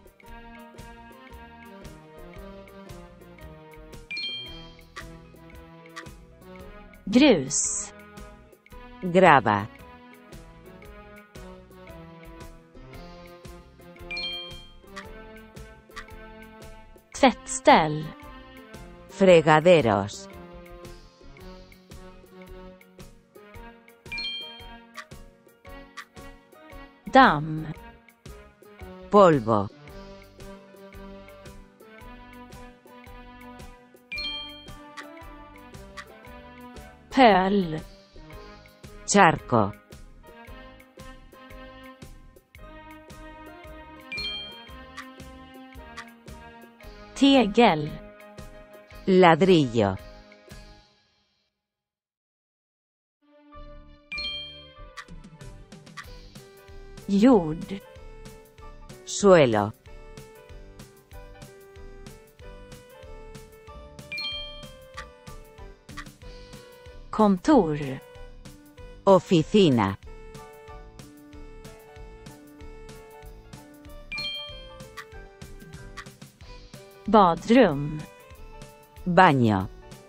Grus. Grava. Tvättställ. Fregaderos. Damm. Polvo. Pöl. Charco. Tegel. Ladrillo. Jord. Suelo. Kontor. Oficina. Badrum. Baño.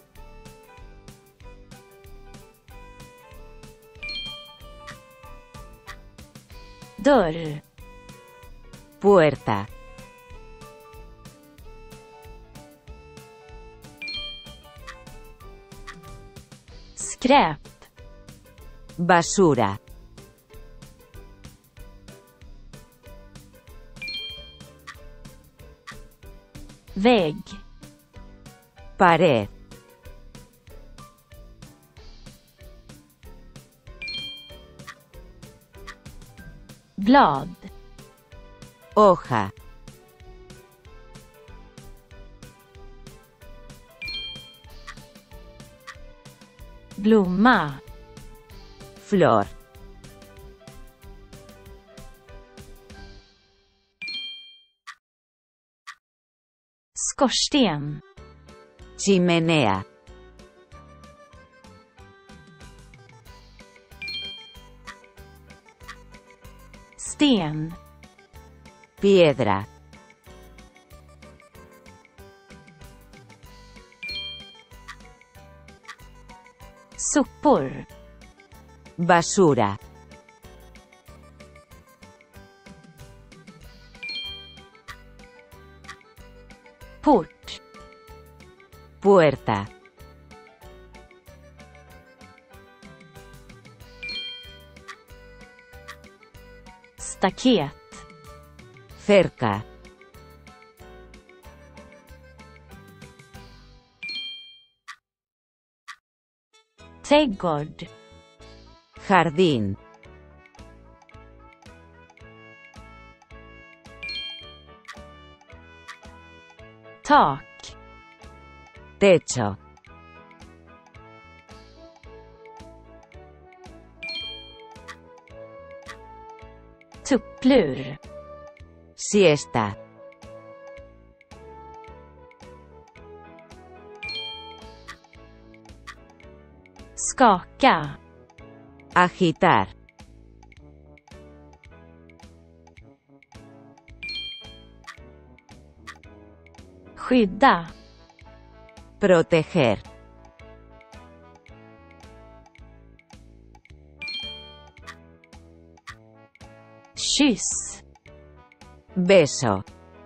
Dörr. Puerta. Skräp. Basura. Vägg. Pared. Blad. Hoja. Blomma. Flor. Skorsten. Chimenea. Sten. Piedra. Sopor. Basura. Port. Puerta. Staket. Cerca. Trädgård. Jardín. Tak. Techo. Tupplur. Siesta. Skaka. Agitar. skydda, proteger, kyss, beso,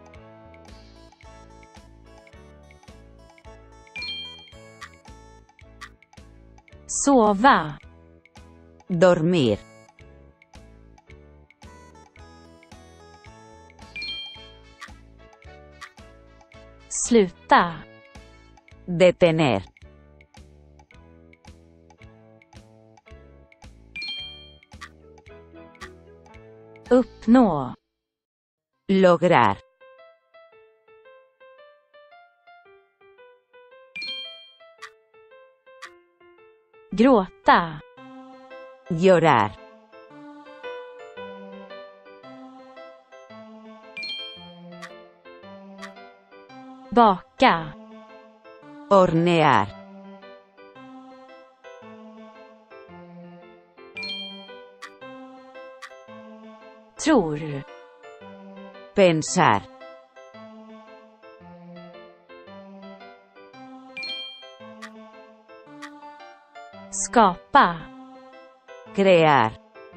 sova, dormir, sluta, detener, uppnå, lograr, gråta, llorar, baka, hornear, tror, pensar, skapa, crear,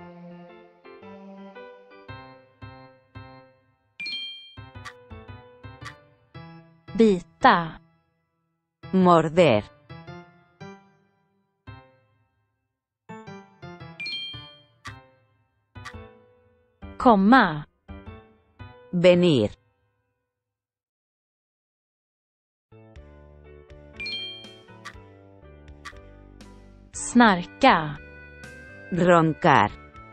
bita, morder, komma, venir, snarka, roncar,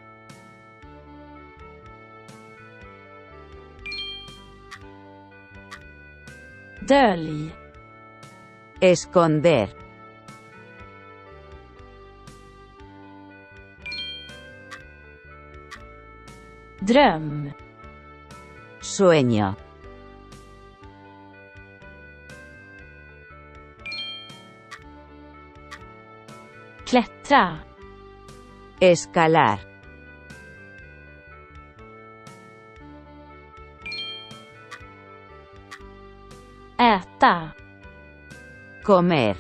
dölj, esconder, dröm, sueño, klättra, escalar, äta, comer,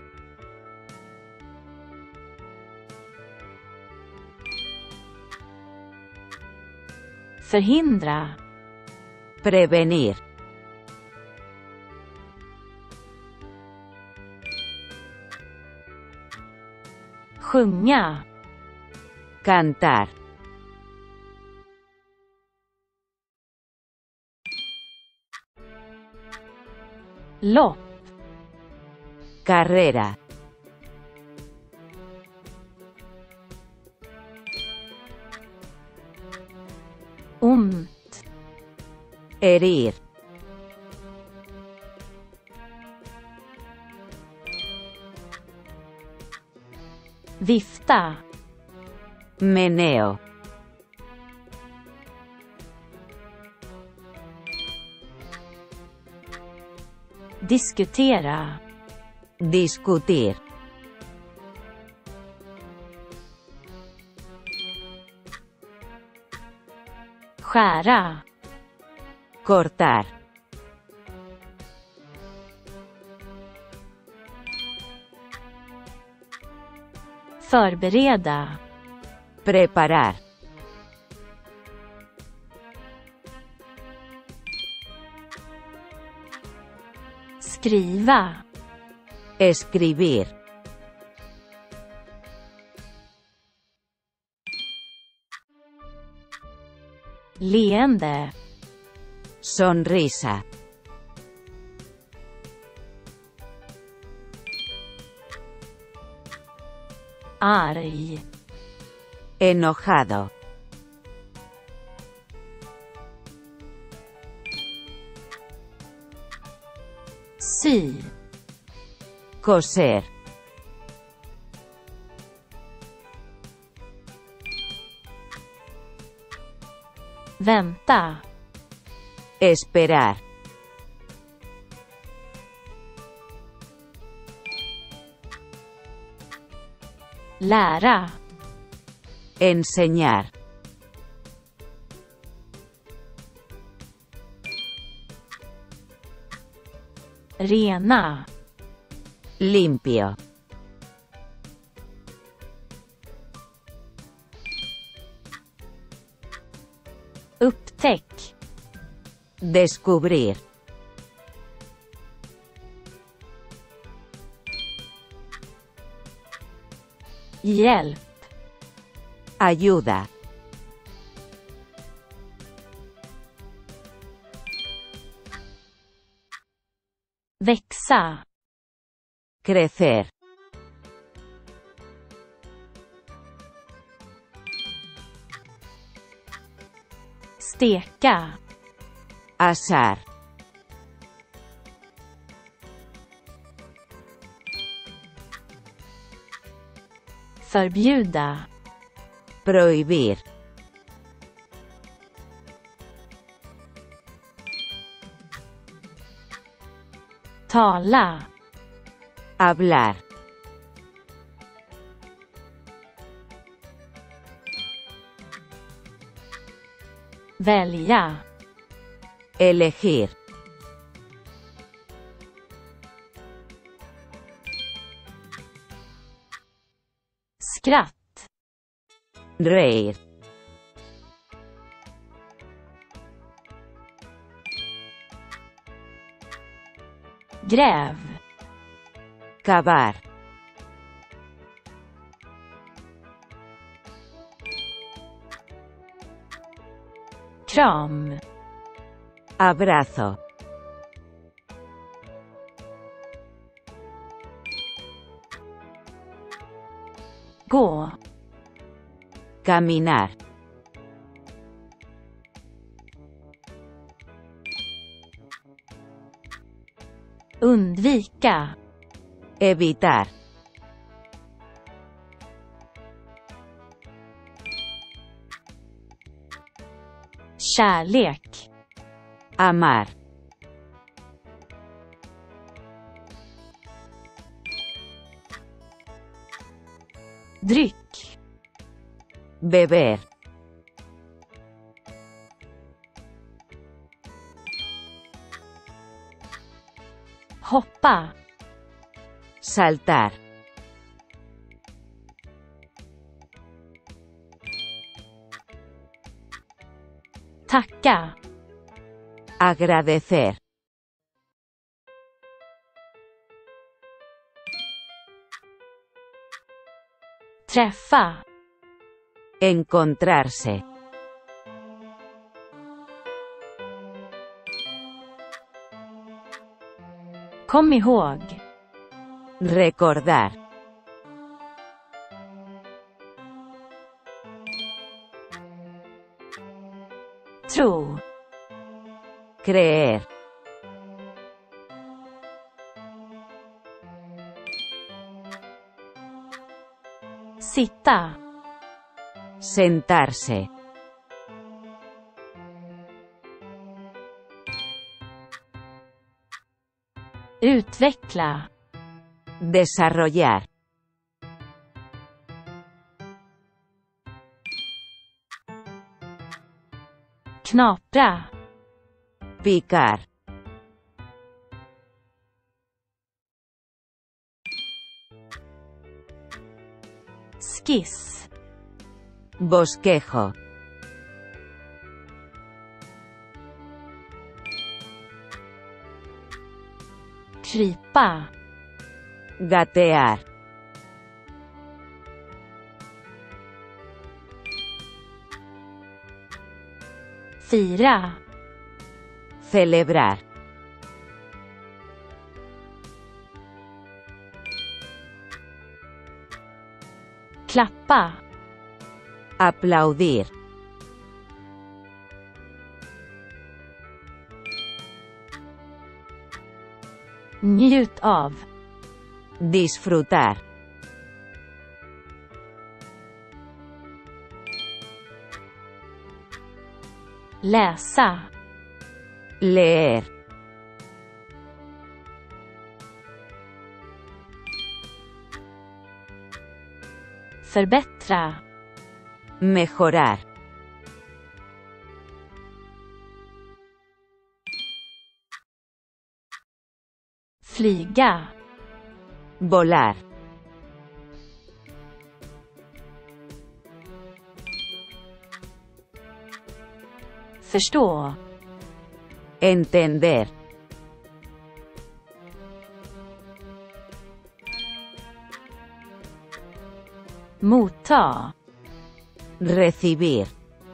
förhindra, prevenir, sjunga, cantar, lopp, carrera, ont, herir, vifta, meneo, diskutera, discutir, skära, cortar, förbereda, preparar, skriva, escribir, leende, sonrisa, arg, enojado, sy, coser, vänta, esperar, lära, enseñar, Rena. Limpio. Upptäck. Descubrir. Hjälp. Ayuda. Växa. Crecer. Steka. Asar. Förbjuda. Prohibir. Tala. Hablar. Välja. Elegir. Skratt. Reír. Gräv. Cavar. Kram. Abrazo. Gå. Caminar. Undvika. Evitar. Kärlek. Amar. Dryck. Beber. Hoppa. Saltar. Tacka. Agradecer. Träffa. Encontrarse. Kom ihåg. Recordar. Tro. Creer. Sitta. Sentarse. Utveckla. Desarrollar. Knapra. Picar. Skiss. Bosquejo. Krypa. Gatear. Fira. Celebrar. Klappa. Aplaudir. Njut av. Disfrutar. Läsa. Leer. Förbättra. Mejorar. Flyga. Volar. Förstå. Entender. Motta. Recibir.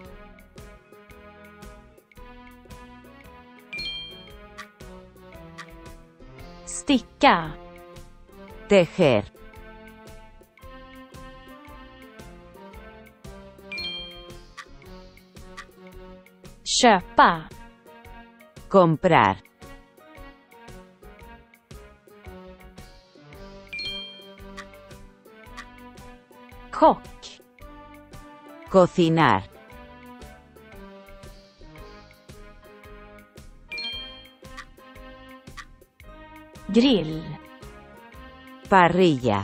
Sticka. Tejer. Köpa. Comprar. Kock. Cocinar. Grill. Parrilla.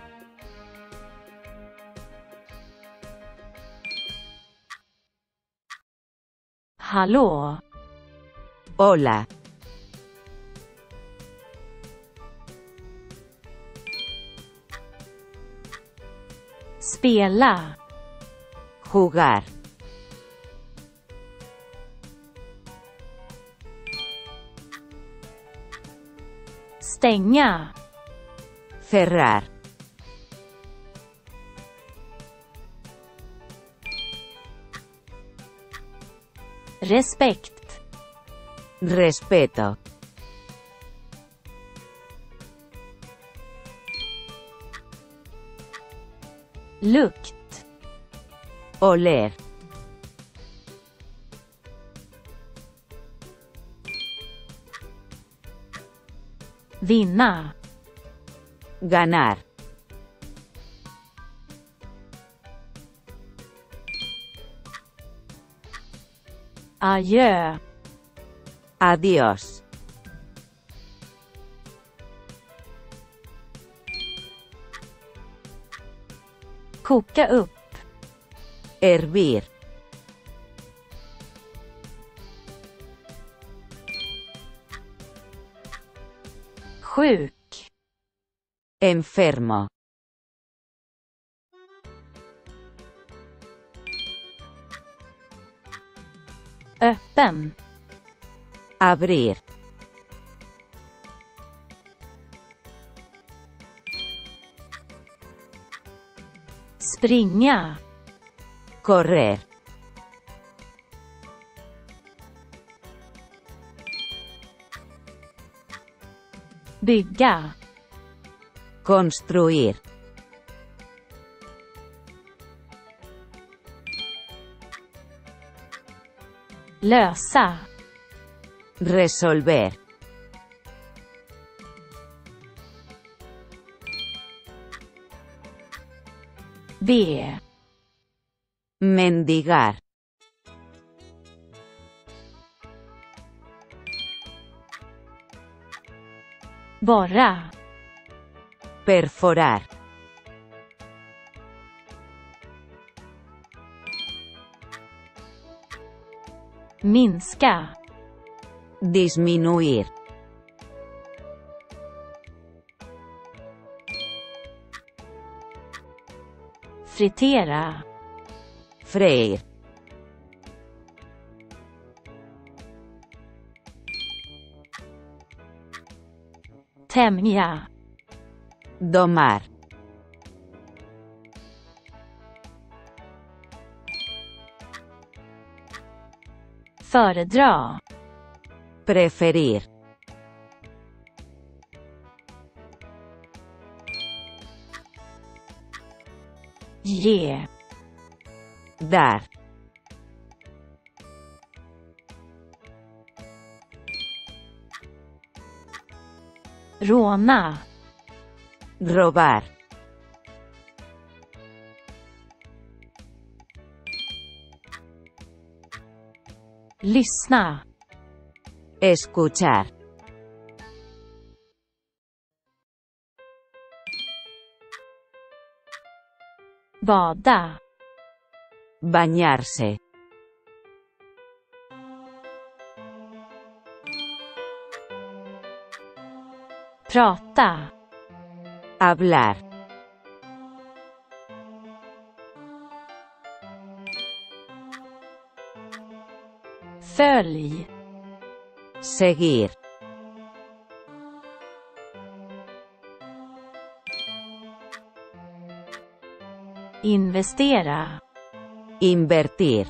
Hallå. Hola. Spela. Jugar. Stänga. Cerrar. Respekt. Respeto. Lukt. Oler. Vinna. Ganar. Adjö. Adiós. Koka upp. Hervir. Sjuk. Enfermo. Öppen. Abrir. Springa. Correr. Bygga. Construir. Lösa. Resolver. Be. Mendigar. Borra. Perforar. Minska. Disminuir. Fritera. Freír. Tämja. Domar. Föredra. Preferir. Ge. Dar. Råna. Robar. Lyssna. Escuchar. Bada. Bañarse. Prata. Hablar. Följ. Seguir. Investera. Invertir.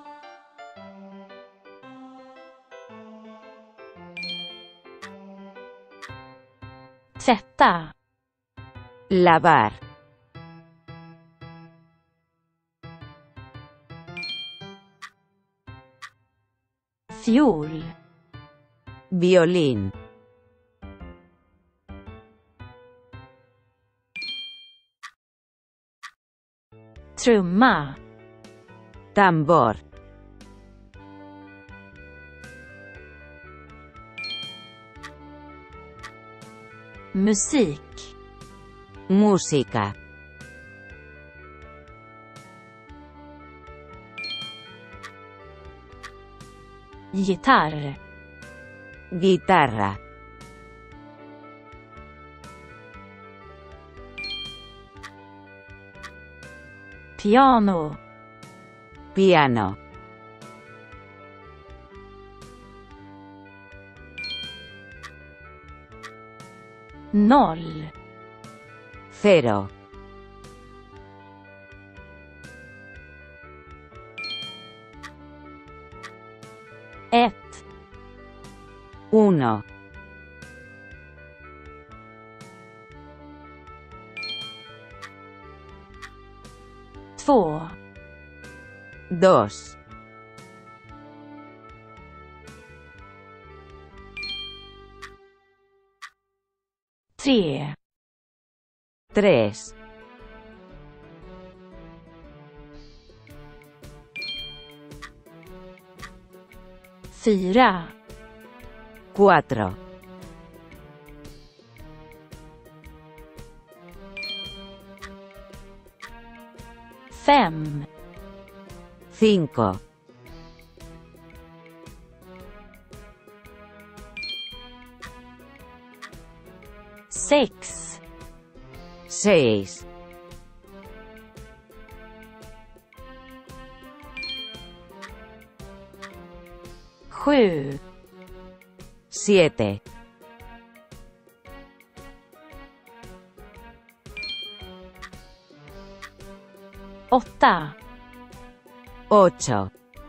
Tvätta. Lavar. Fiol. Violín. Trumma. Tambor. Musik. Música. Gitarr. Guitarra. Piano. Piano. Noll. Cero. Ett. Uno. Två. Dos. Tre. Tres. Fyra. Cuatro. Fem. Cinco. Sex. Seis. Sju. Siete. Åtta. Ocho.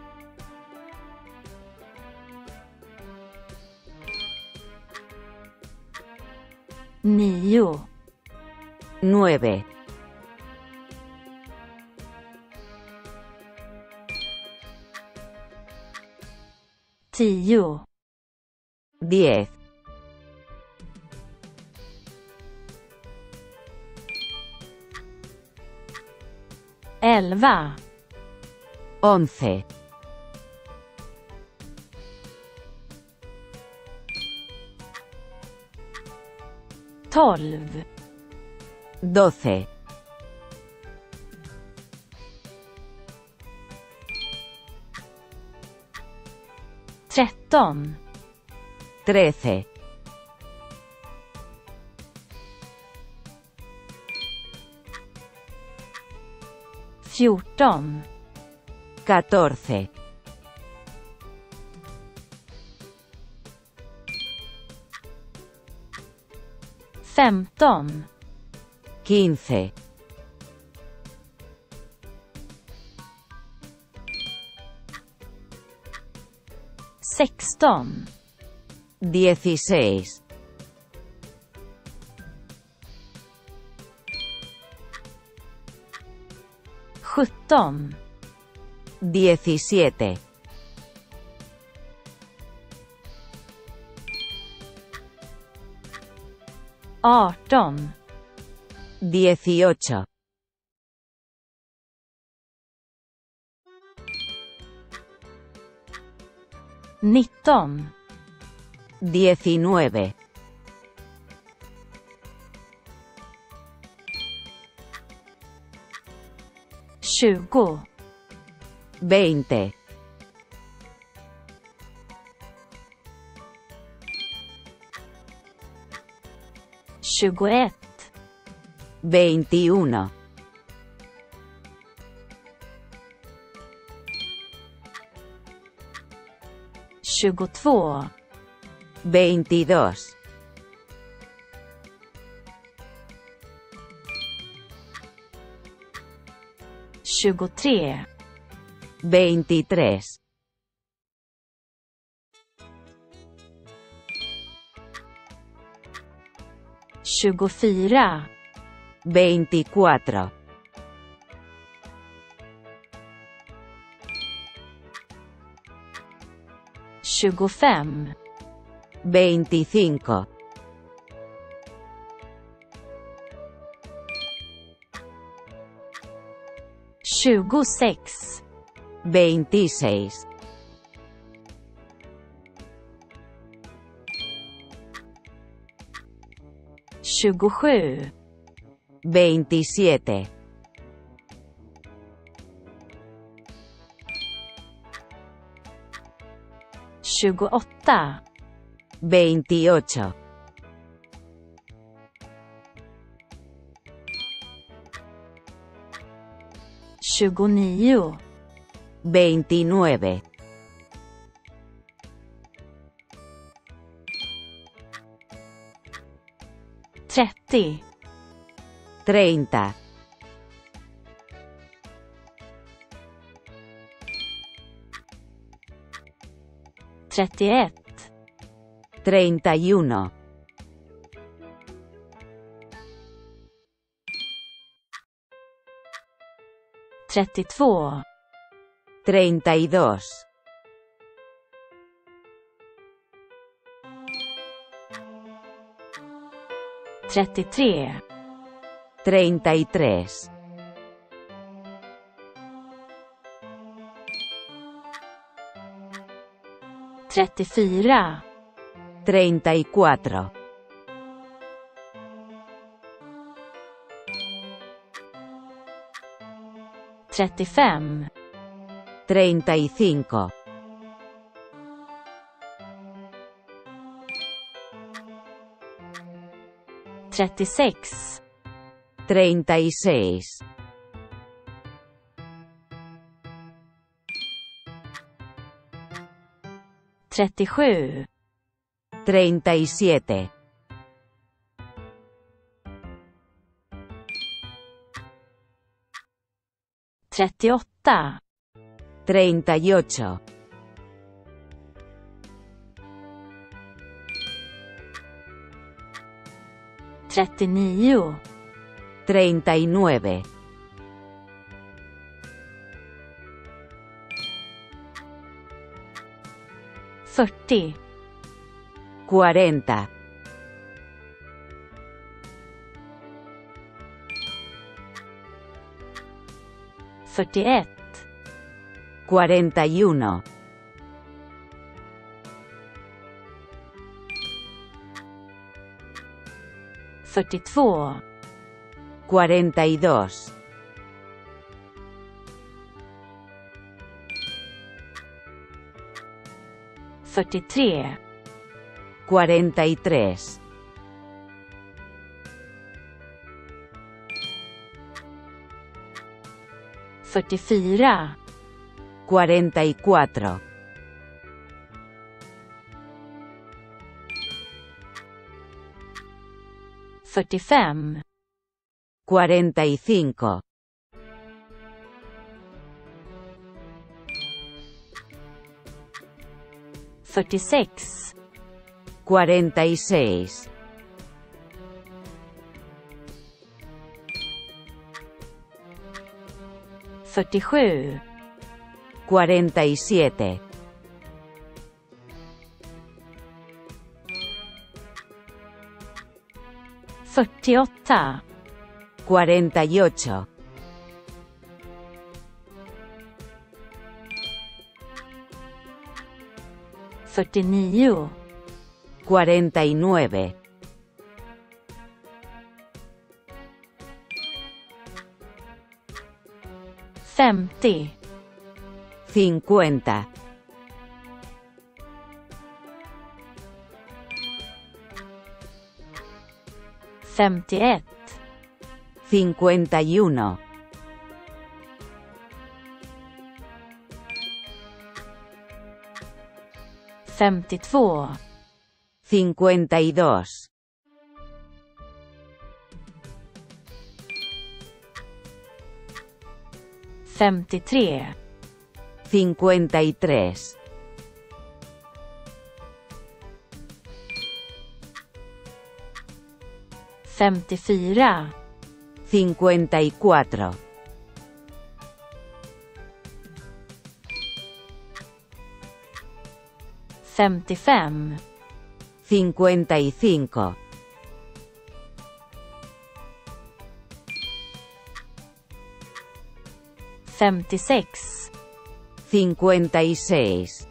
Nio. Nueve. Tio. Diez. Elva. Once. Tolv. Doce. Tretton. Trece. Fjorton. Catorce. Femton. Quince. Sexton. Dieciséis. Sjutton. Diecisiete. Arton. Dieciocho. Nitton. Diecinueve. Tjugo. Veinte. tjugoett, veintiuno, tjugotvå, veintidós, tjugotre, veintitrés, tjugofyra, veinticuatro, tjugofem, veinticinco, tjugosex, veintiséis, tjugosju, veintisiete, tjugoåtta, veintiocho, tjugonio, veintinueve, trettio, treinta, trettioett, treinta y uno, trettiotvå, treinta y dos, trettiotre, treinta y tres, trettiofyra, treinta y cuatro, trettiofem, treinta y cinco, trettiosex, treinta y seis, trettiosju, treinta y siete, trettioåtta, treinta y ocho, trettionio, treinta y nueve, fyrtio, cuarenta, fyrtioett, cuarenta y uno, fyrtiotvå, cuarenta y dos, fyrtiotre, cuarenta y tres, fyrtiofyra, cuarenta y cuatro, fyrtiofem, cuarenta y cinco, fyrtiosex, cuarenta y seis, fyrtiosju, cuarenta y siete, fyrtioåtta, cuarenta y ocho, fyrtionio, cuarenta y nueve, femtio, cincuenta, femtioett, cincuenta y uno, femtiotvå, cincuenta y dos, femtiotre, cincuenta y tres, femtiofyra, cincuenta y cuatro, femtiofem, cincuenta y cinco, femtiosex, cincuenta y seis,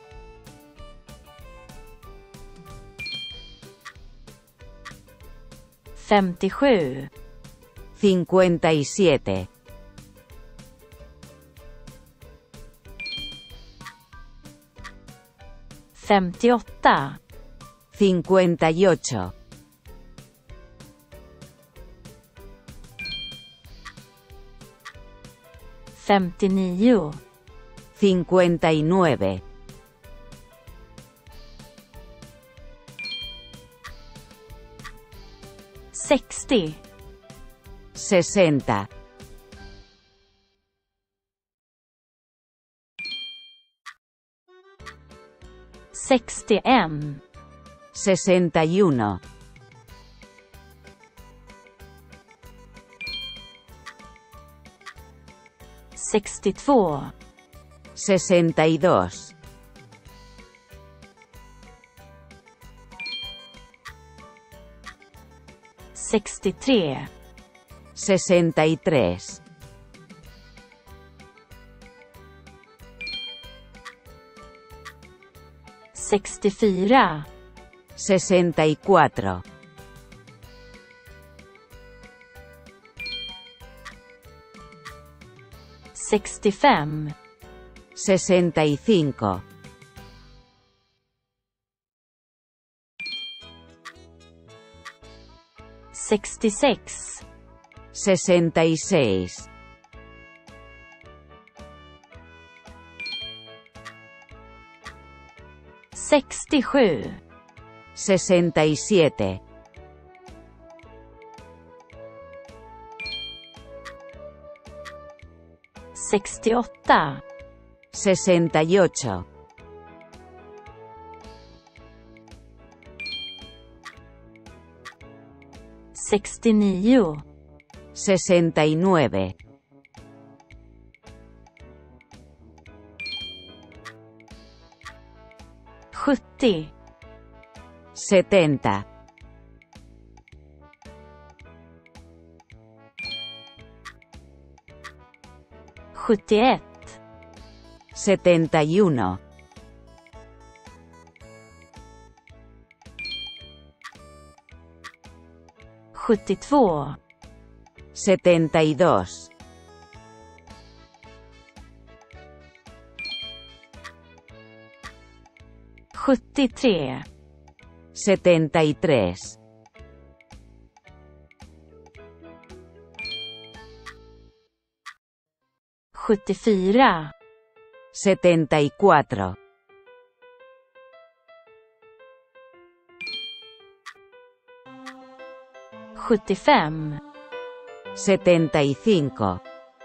femtiosju, cincuenta y siete, femtioåtta, cincuenta y ocho, femtionio, cincuenta y nueve, sextio, sesenta, sextioen, sesenta y uno, sextiotvå, sesenta y dos, sextiotre, sesenta y tres, sextiofyra, sesenta y cuatro, sextiofem, sesenta y cinco, sextiosex, sesenta y seis, sextiosju, sesenta y siete, sextioåtta, sesenta y ocho, sextionio, sesenta y nueve, sjuttio, setenta, sjuttioett, setenta y uno, sjuttiotvå, setenta y dos, sjuttiotre, setenta y tres, sjuttiofyra, setenta y cuatro, sjuttiofem, setenta y cinco,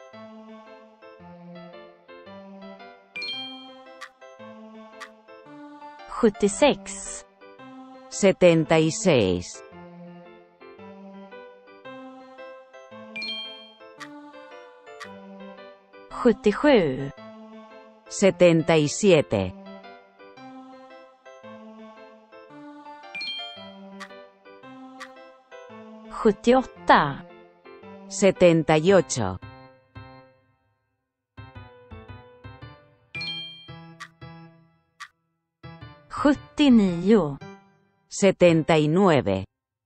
sjuttiosex, setenta y seis, sjuttiosju, setenta y siete, sjuttioåtta, setenta y ocho, sjuttionio, setenta y nueve,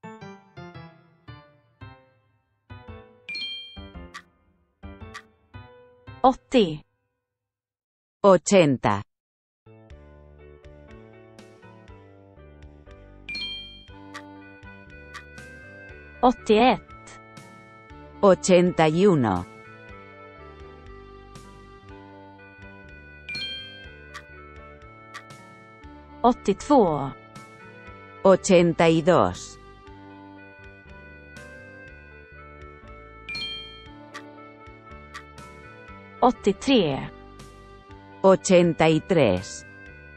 åttio, ochenta, åttioett, ochenta y uno, åttiotvå, ochenta y dos, åttiotre, ochenta y tres,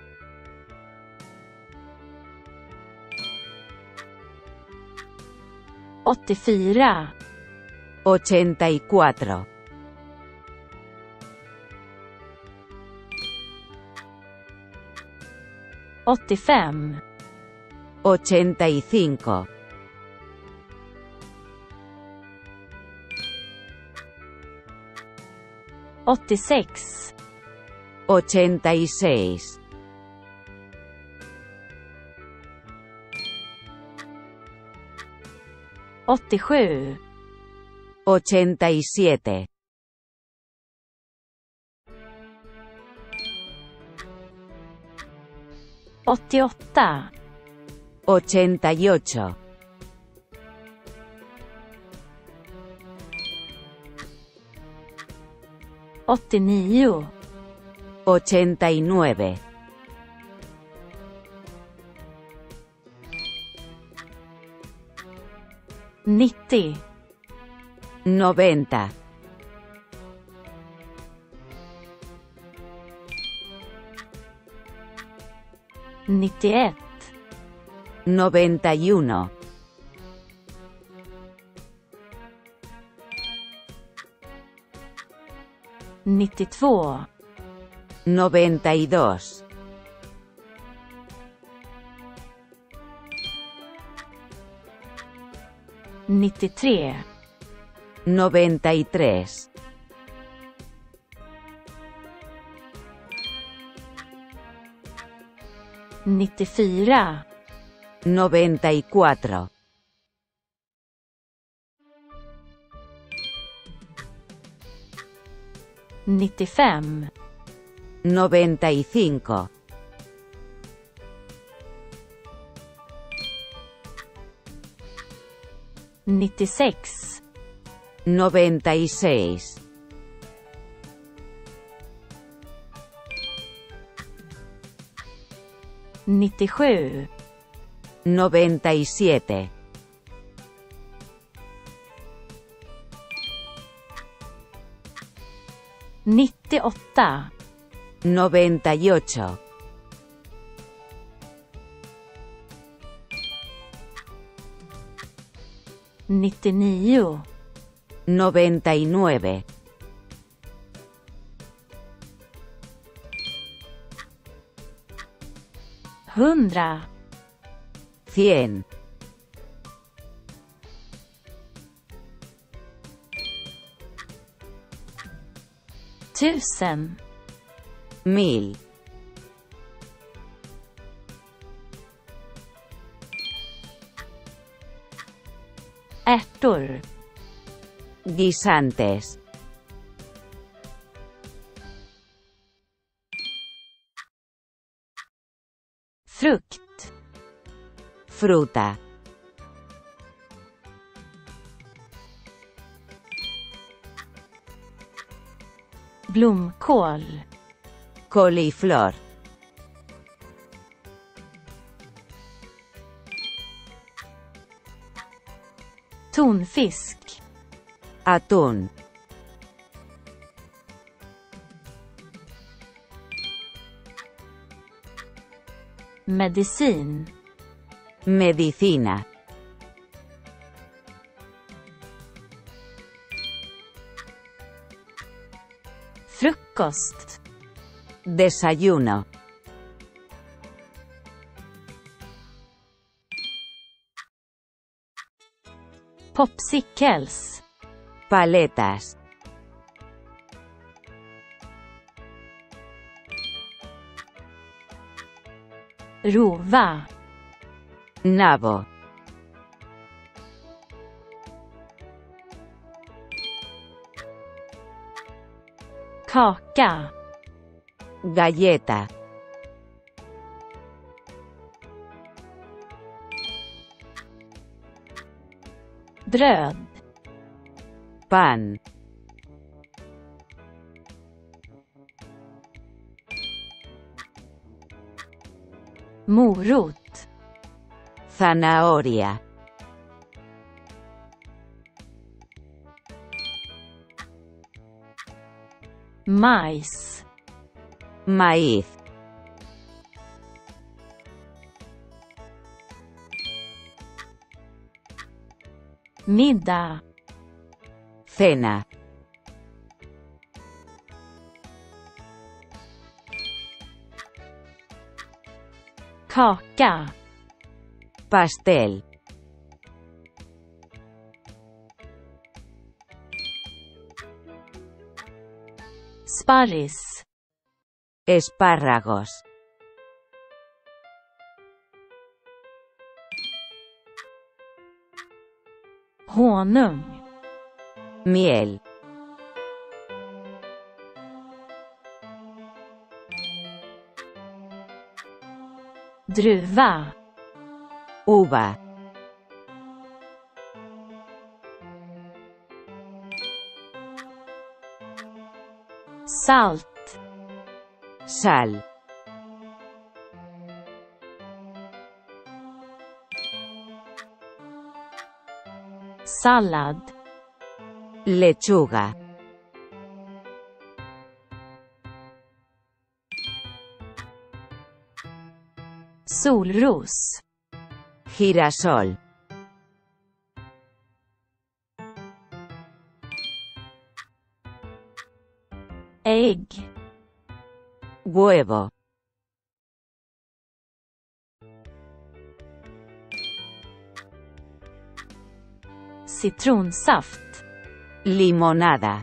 åttiofyra, ochenta y cuatro, åttiofem, ochenta y cinco, åttiosex, ochenta y seis, åttiosju, ochenta y siete, åttioåtta, ochenta y ocho, åttionio, ochenta y nueve, nittio, noventa, nittioett, noventa y uno, nittiotvå, noventa y dos, nittiotre, noventa y tres, nittiofyra, noventa y cuatro, nittiofem, noventa y cinco, nittiosex, noventa y seis, nittiosju, noventa y siete, nittioåtta, noventa y ocho, nittionio, noventa y nueve, hundra, cien, tusen, mil, ärtor, guisantes, frukt, fruta, blomkål, coliflor, tonfisk, atún, medicin, medicina, frukost, desayuno, popsicles, paletas, rova, nabo, kaka, galleta, Bröd. Pan. Morot. Zanahoria. Majs. Maíz. Middag. Cena. Kaka. Pastel. Sparris. Espárragos. Honung. Miel. Druva. Uva. Salt. Sal. Sallad. Lechuga. Solros. Girasol. Ägg. Huevo. Citronsaft. Limonada.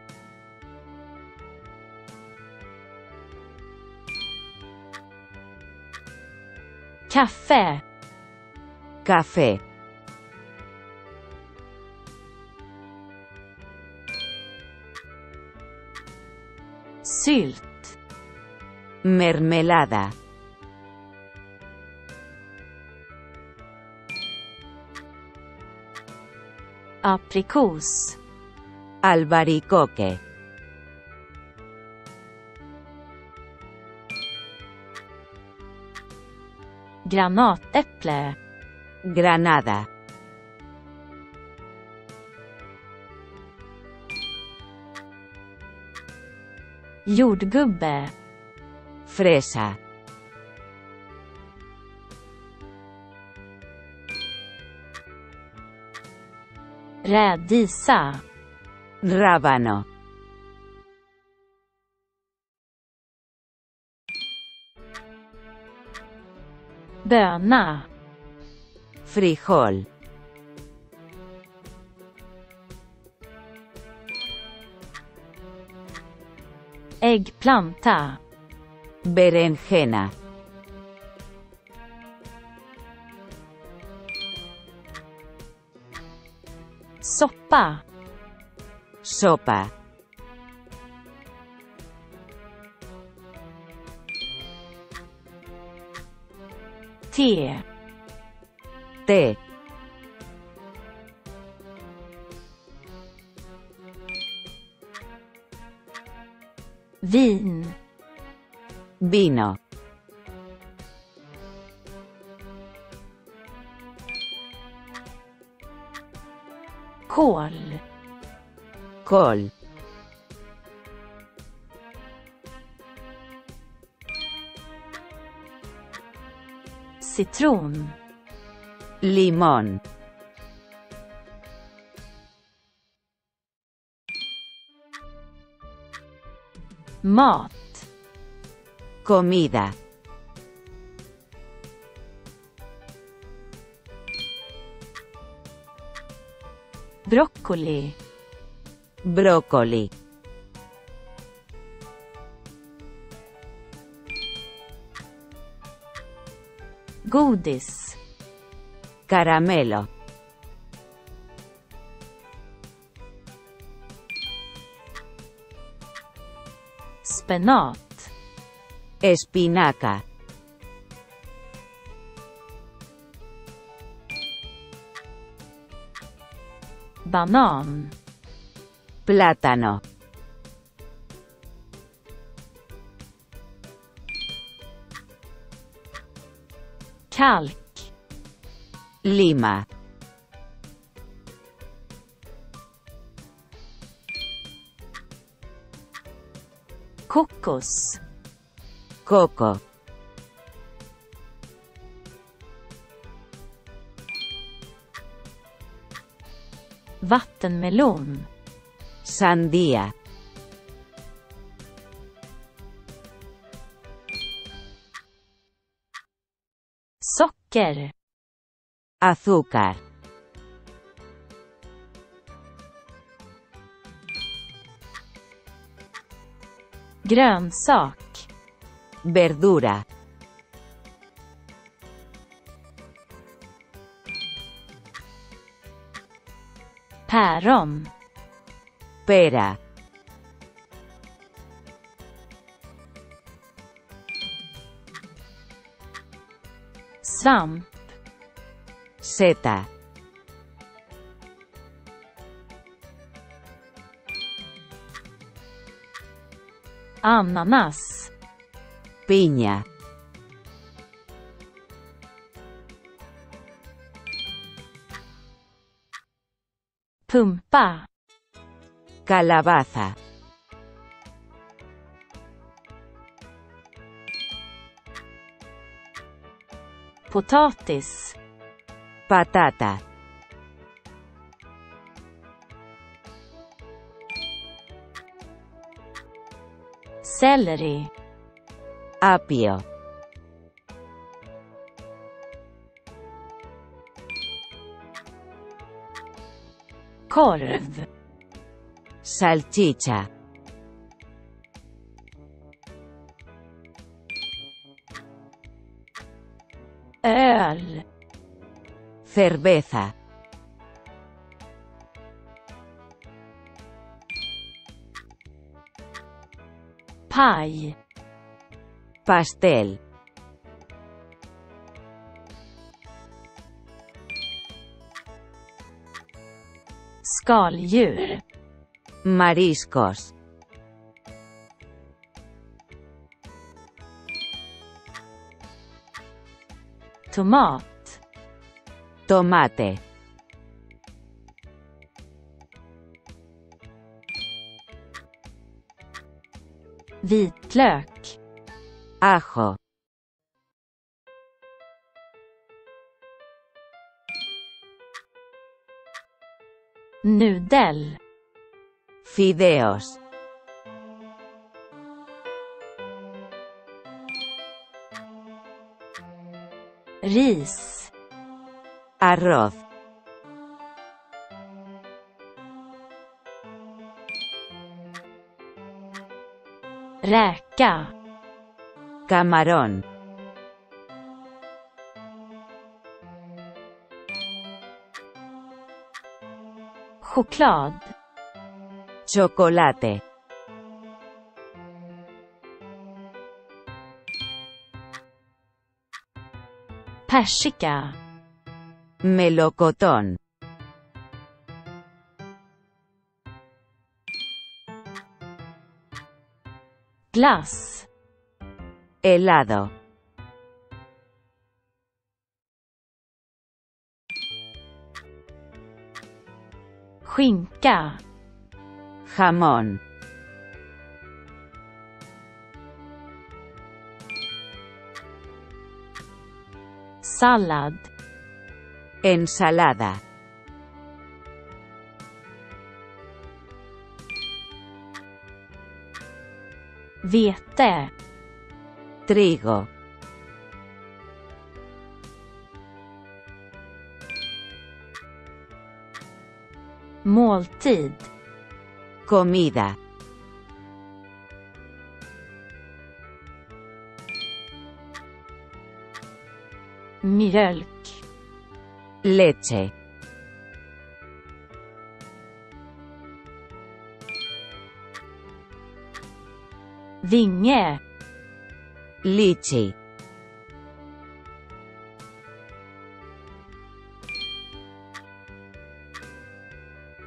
Kaffe. Café. Sylt. Mermelada. Aprikos. Albaricoque. Granatäpple. Granada. Jordgubbe. Fresa. Rädisa. Rábano. Böna. Frijol. Äggplanta. Berenjena. Soppa. Sopa. Te. Té. Vin. Vino. Kål. Col. Citron. Limón. Mat. Comida. Broccoli. Brócoli. Godis. Caramelo. Spenat. Espinaca. banan, Plátano. kalk, Lima. kokos, Coco. vattenmelon, Sandía. socker, Azúcar. grönsak, Verdura. päron, Pera. svamp, Seta. ananas, Piña. pumpa, Calabaza. potatis, Patata. selleri, Apio. korv, Salchicha. öl, Cerveza. paj, Pastel. skaldjur, Mariscos. tomat, Tomate. vitlök, Ajo. nudel, Fideos. ris, Arroz. räka, Camarón. choklad, Chocolate. persika, Melocotón. glass, Helado. skinka, Jamón. sallad, Ensalada. vete, Trigo. måltid, Comida. mjölk, Leche. vinge, Lichi.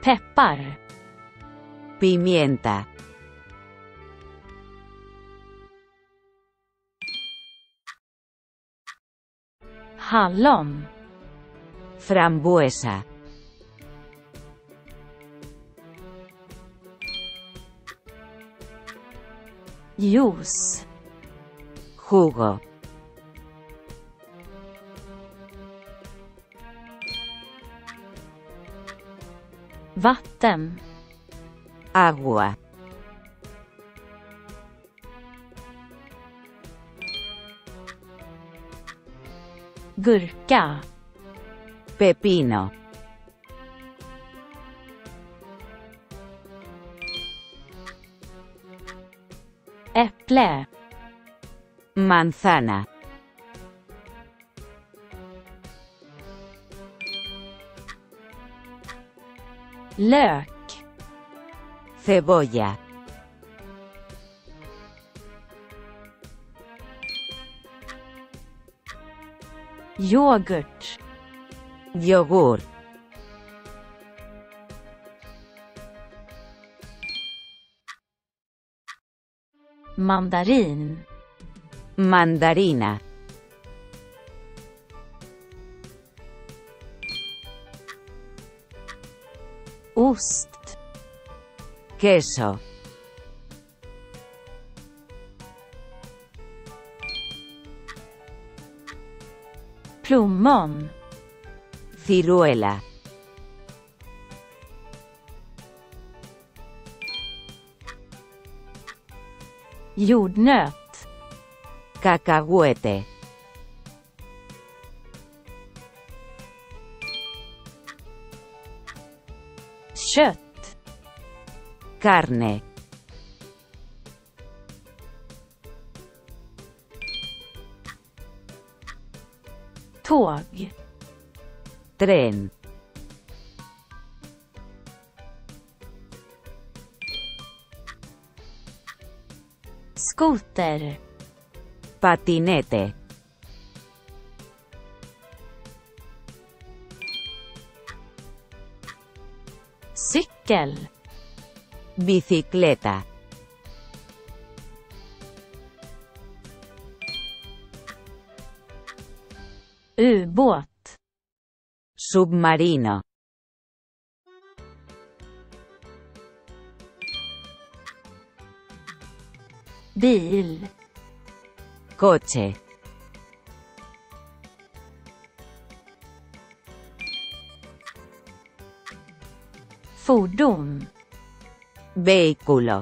Peppar. Pimienta. Hallon. Frambuesa. Juice. Jugo. Vatten. Agua. Gurka. Pepino. Äpple. Manzana. Lök. Cebolla. Yoghurt. Yogur. Mandarin. Mandarina. Ost. Queso. Plommon. Ciruela. Jordnöt. Cacahuete. Kött. Carne. Tåg. Tren. Skoter. Patinete. Cykel. Bicicleta. Ubåt. Submarino. Bil. Coche. Fordon. Vehículo.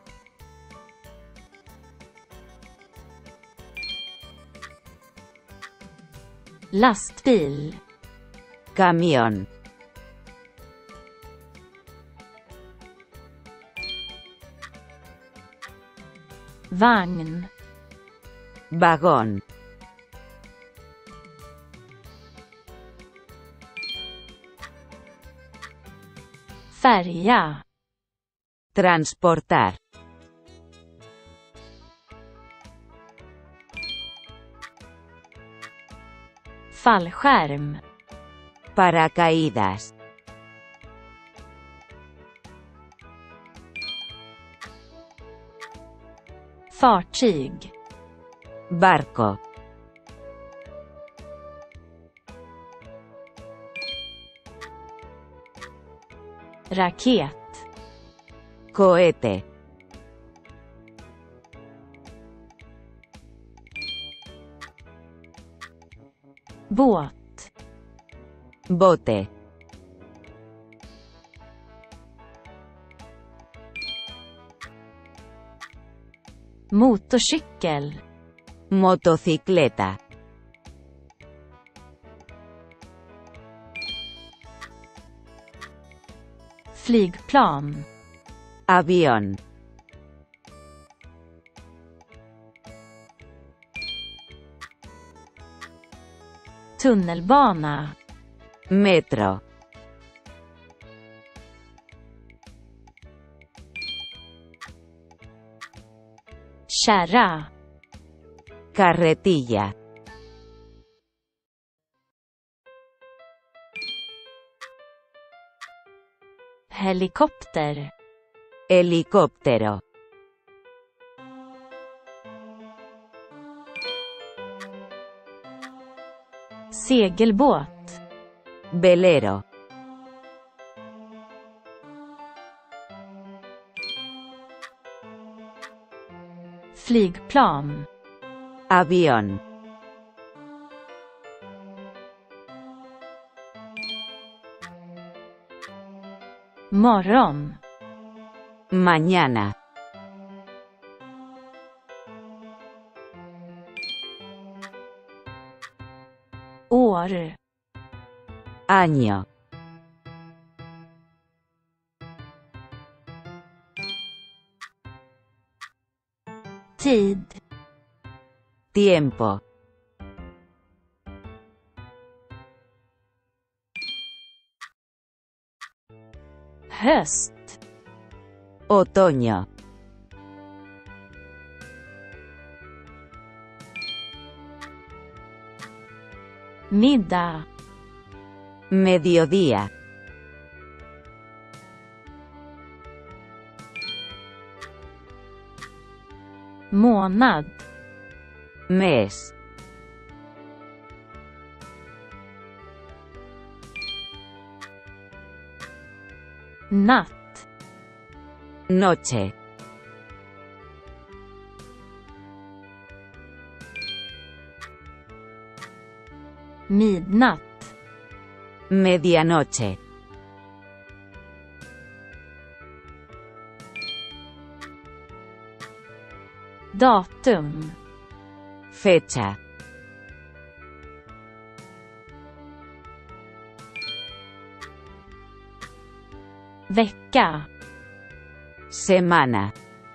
Lastbil. Camión. Vagn. Vagón. Färja. Transportar. Fallskärm. Paracaídas. Fartyg. Barco. Raket. Cohete. Båt. Bote. Motorcykel. Motocicleta. Flygplan. Avión. Tunnelbana. Metro. Kärra. Carretilla. Helikopter. Helicóptero. Segelbåt. Velero. Flygplan. Avión. Morgon. Mañana. År. Año. Tid. Tiempo. Höst. Otoño. Middag. Mediodía. Månad. Mes. Natt. Noche. Midnatt. Medianoche. Datum. Fecha. Vecka. Semana.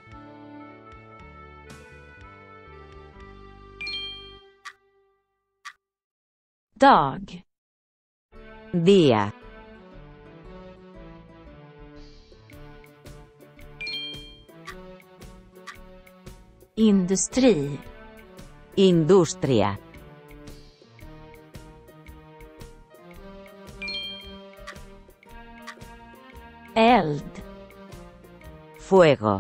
Dag. Día. Industri. Industria. Eld. Fuego.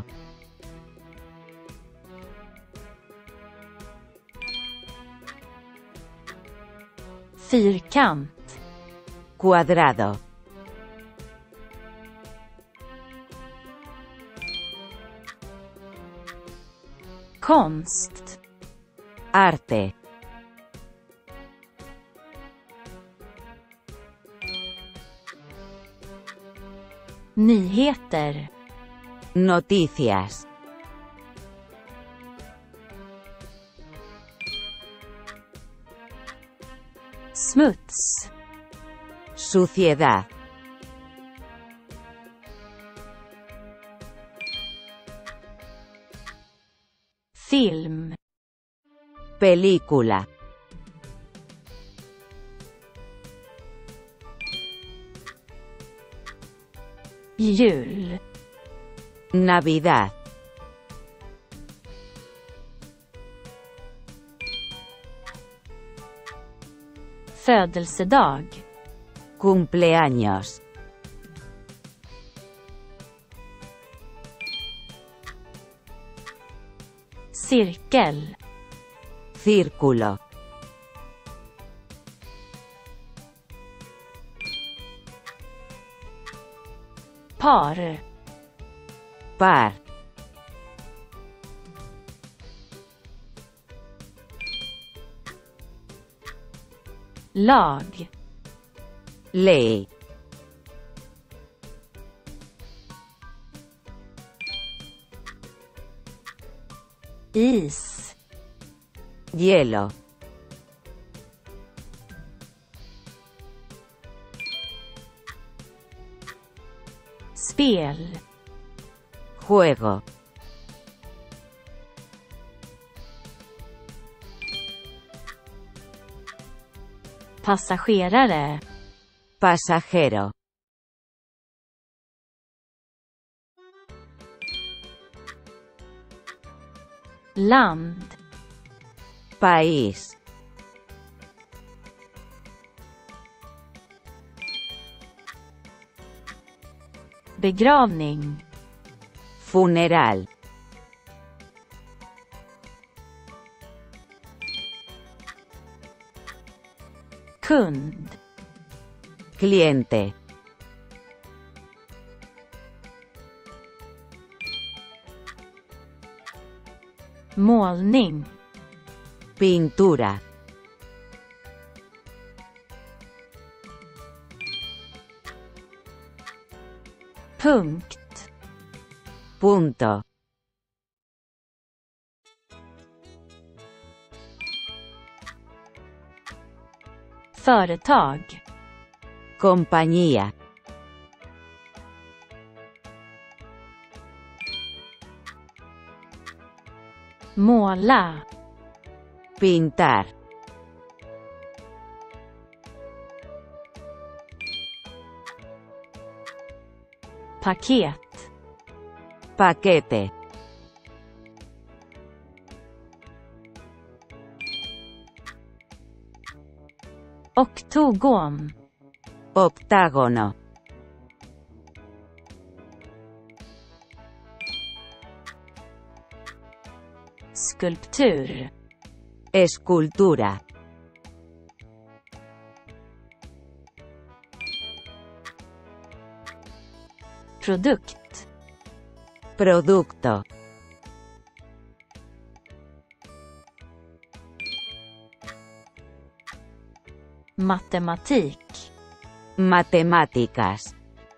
Fyrkant. Cuadrado. Konst. Arte. Nyheter. Noticias. Smuts. Suciedad. Film. Película. Jul. Navidad. Födelsedag. Cumpleaños. Cirkel. Círculo. Par. Par. Lag. Ley. Is. Hielo. Spel. Juego. Passagerare. Pasajero. Land. País. begravning, Funeral. kund, Cliente. målning, Pintura. punkt, Punto. företag, Compañía. måla, Pintar. paket, Paquete. oktogon, Octágono. skulptur, Escultura. produkt, Producto. matematik, Matemáticas.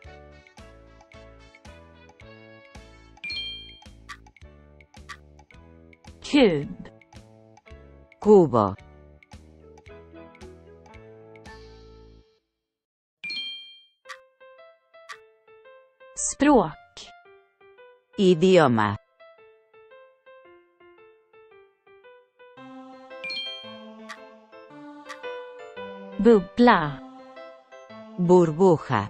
kub, Cubo. språk, Idioma. bubbla, Burbuja.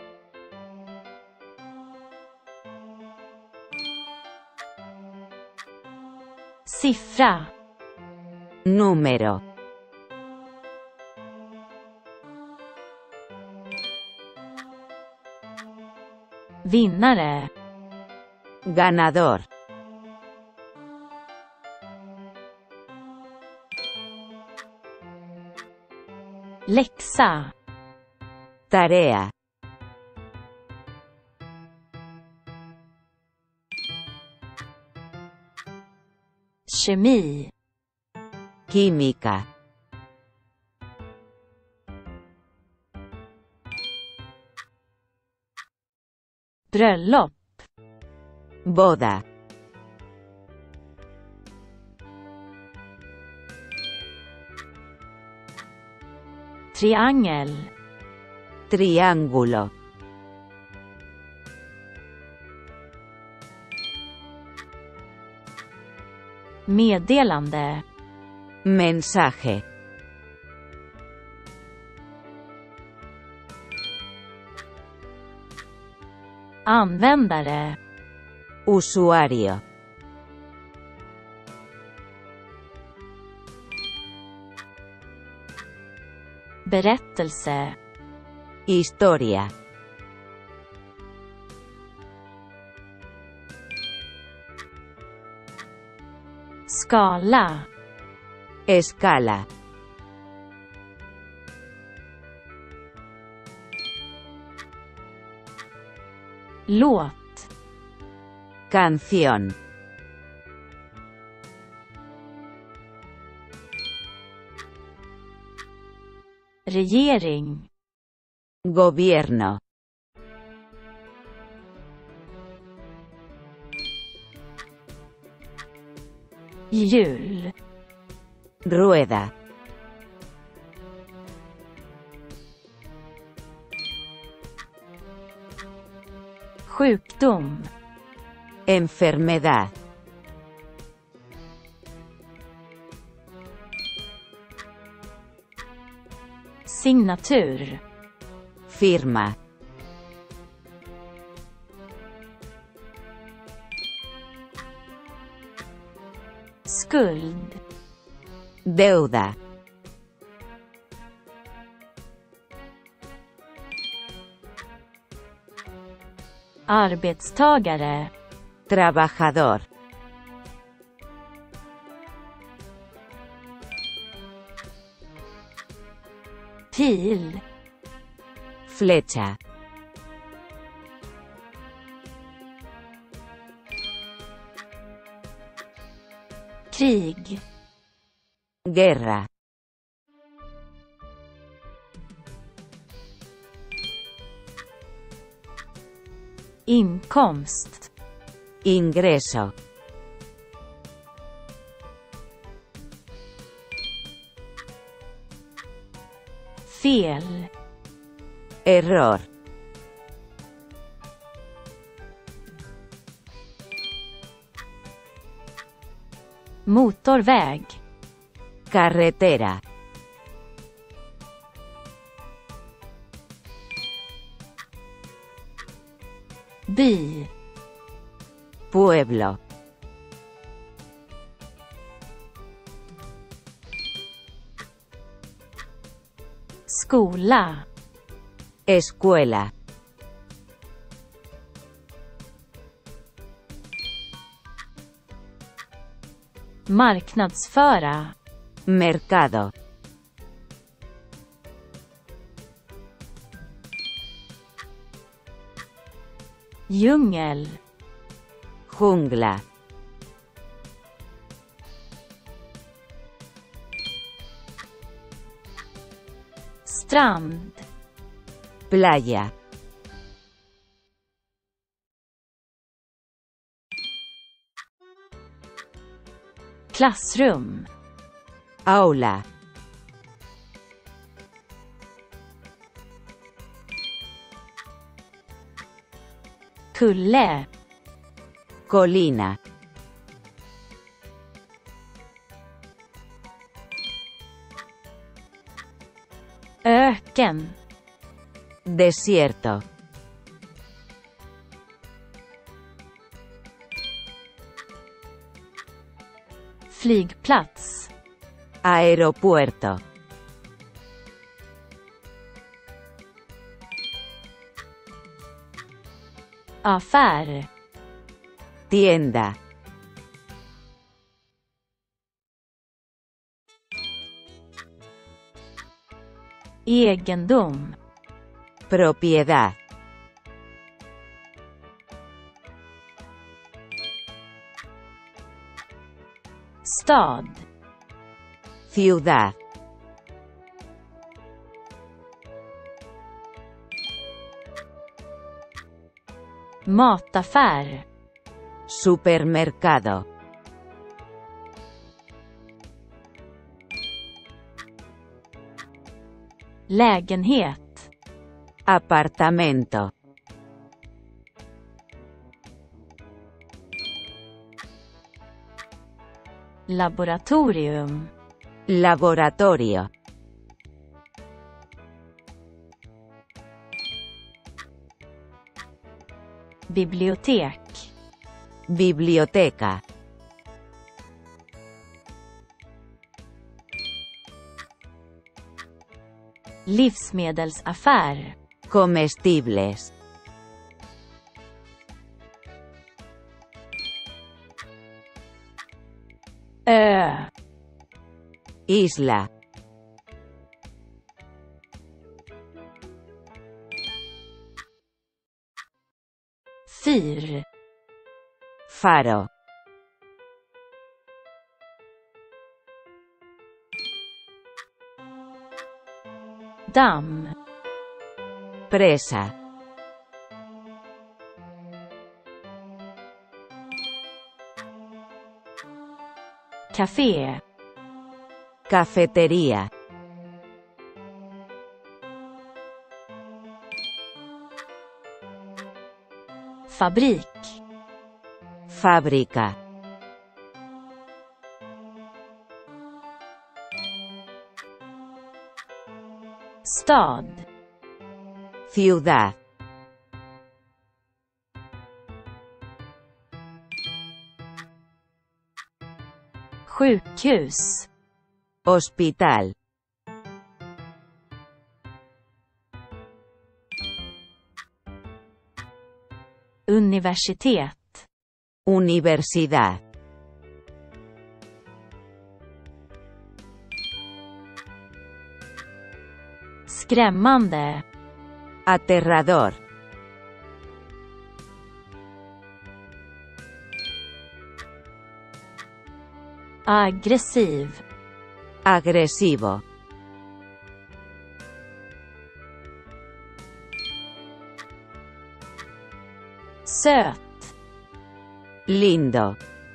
siffra, Número. vinnare, Ganador. läxa, Tarea. kemi, Química. bröllop, Boda. triangel, Triángulo. meddelande, Mensaje. användare, Usuario. berättelse, Historia. skala, Escala. låt, Canción. regering, Gobierno. hjul, Rueda. sjukdom, Enfermedad. signatur, Firma. skuld, Deuda. Arbetstagare. Trabajador. Pil. Flecha. Krig. Guerra. Inkomst. Ingreso. Fel. Error. Motorväg. Carretera. By. Pueblo. Skola. Escuela. Marknadsföra. Mercado. Djungel. Jungla. Strand. Playa. Klassrum. Aula. Kulle. Colina. Öken. Desierto. Flygplats. Aeropuerto. Affär. Tienda. Egendom. Propiedad. Stad. Ciudad. Mataffär. Supermercado. Lägenhet. Apartamento. Laboratorium. Laboratorio. Bibliotek. Biblioteca. Livsmedelsaffär. Comestibles. Ö. Isla. Fyr. Faro. Damm. Presa. Café. Cafetería. Fabrik. Fábrica. Stad. Ciudad. Sjukhus. Hospital. Universitet. Universidad. Skrämmande. Aterrador. Aggressiv. Agresivo. Söt. Lindo.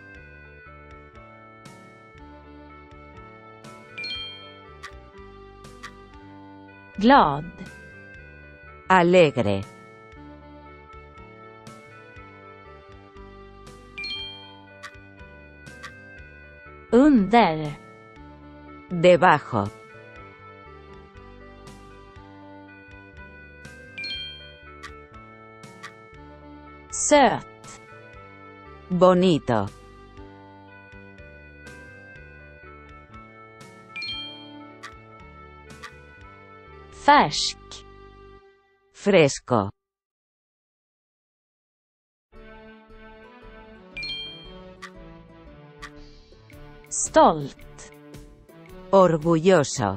Glad. Alegre. Under. Debajo. Söt. Bonito. Färsk. Fresco. Stolt. Orgulloso.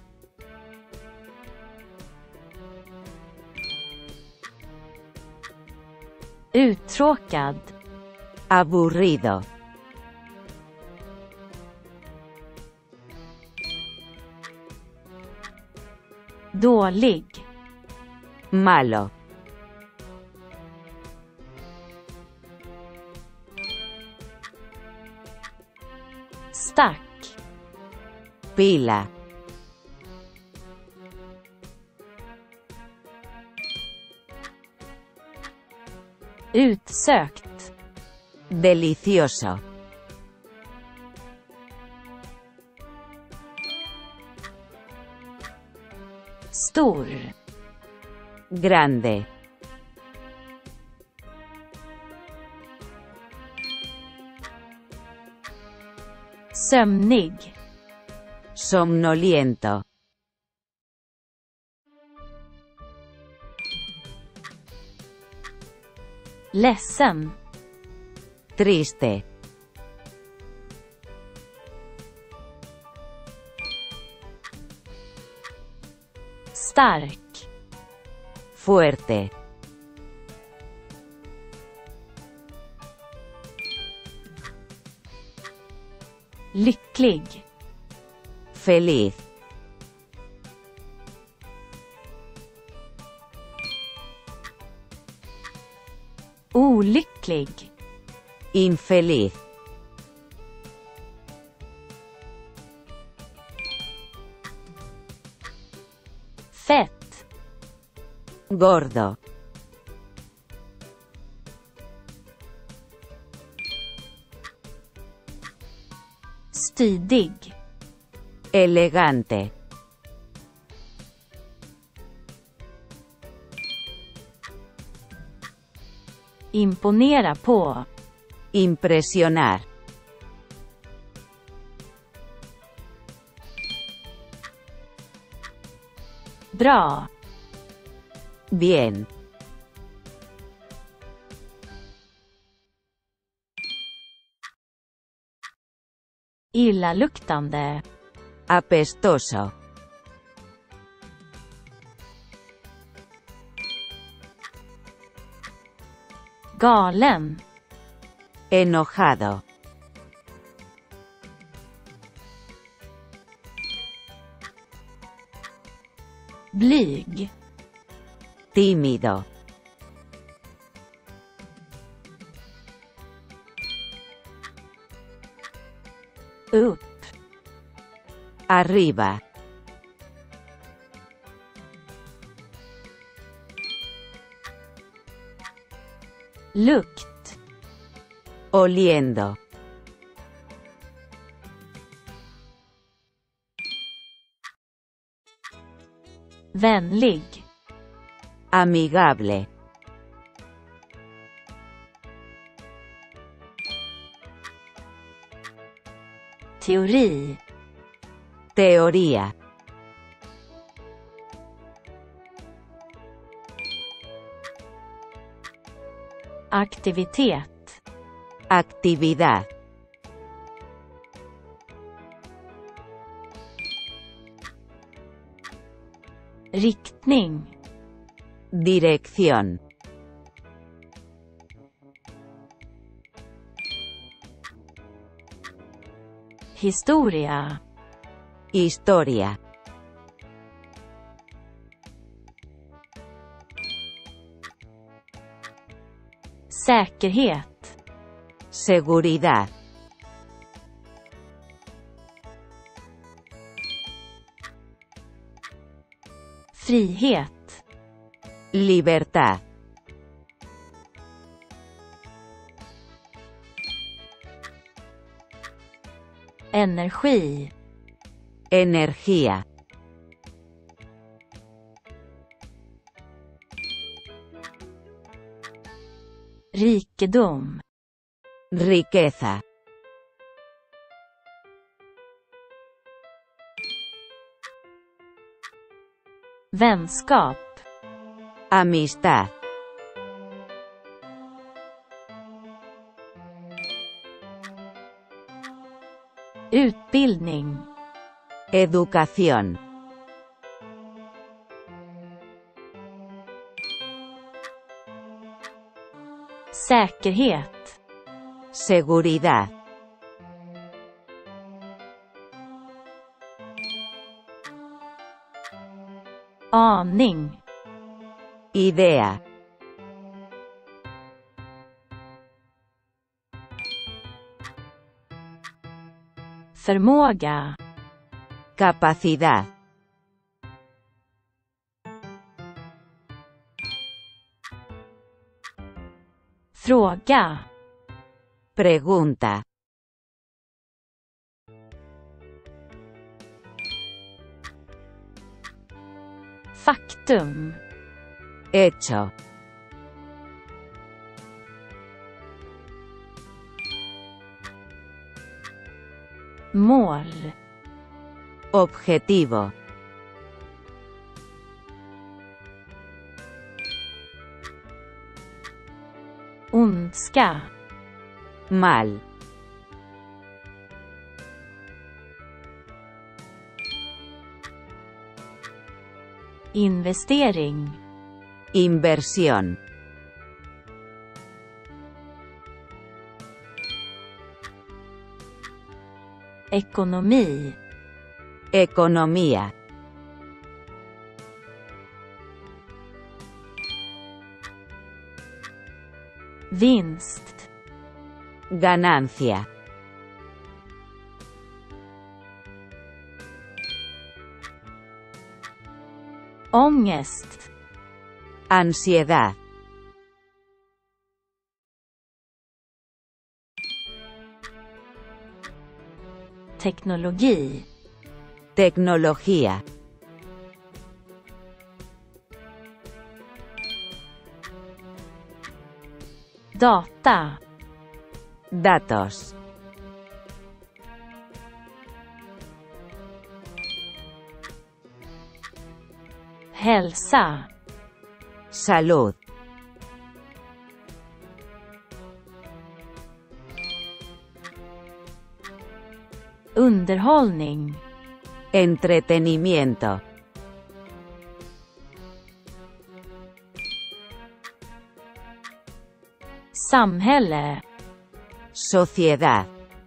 Uttråkad. Aburrido. Dålig. Malo. Stack. Pila. Utsökt. Delicioso. Stor. Grande. Sömnig. Somnoliento. Ledsen. Triste. Stark. Fuerte. Lycklig. Feliz. Olycklig. Infeliz. Fett. Gordo. Stidig. Elegante. Imponera på. Impresionar. Bra. Bien. Illaluktande. Apestoso. Galen. Enojado. Blyg. Tímido. Upp. Arriba. Lukt. Oliendo. Vänlig. Amigable. Teori. Teoría. Aktivitet. Actividad. Riktning. Dirección. Historia. Historia. Säkerhet. Seguridad. Frihet. Libertad. Energi. Energía. Rikedom. Riqueza. Vänskap. Amistad. Utbildning. Educación. Säkerhet. Seguridad. Aning. Idea. Förmåga. Capacidad. Fråga. Pregunta. Faktum. Hecho. Mål. Objetivo. Ondska. Mal. Investering. Inversión. Ekonomi. Economía. Vinst. Ganancia. Ångest. Ansiedad. Teknologi. Tecnología. Data. Datos. Hälsa. Salud. Underhållning. Entretenimiento. Samhälle. Sociedad.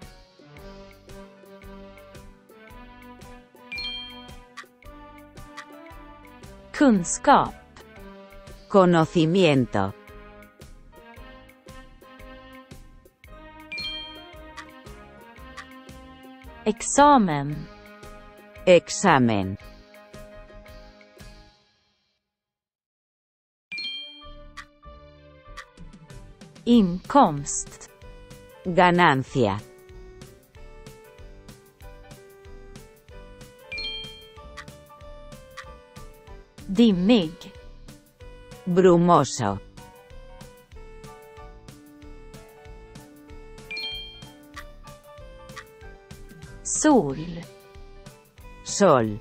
Kunskap. Conocimiento. Examen. Examen. Inkomst. Ganancia. Dimmig. Brumoso. Sol. Sol.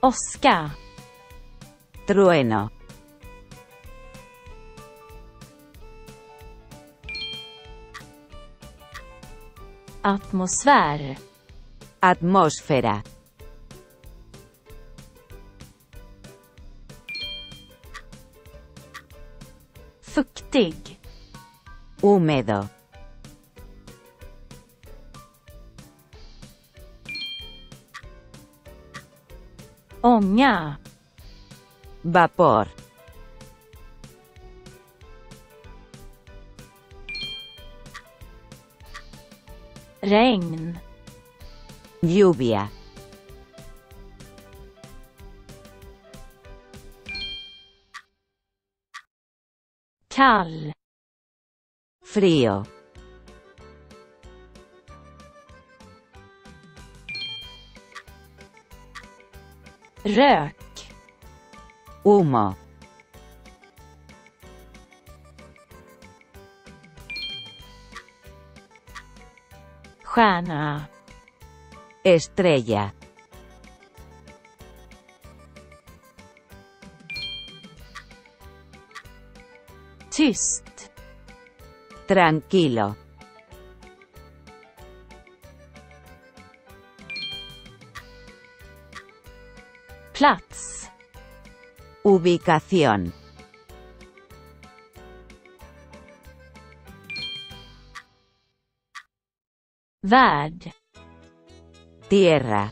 Åska. Trueno. Atmosfär. Atmósfera. Fuktig. Húmedo. Ånga. Vapor. Regn. Lluvia. Kall. Frío. Rök. Humo. Stjärna. Estrella. Tyst. Tranquilo. Plats. Ubicación. Värld. Tierra.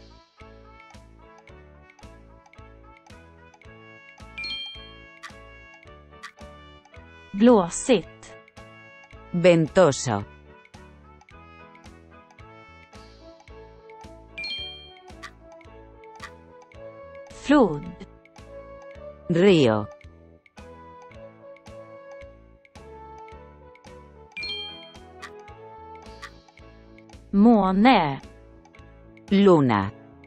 Blåsigt. Ventoso. Flod. Río. Måne. Luna.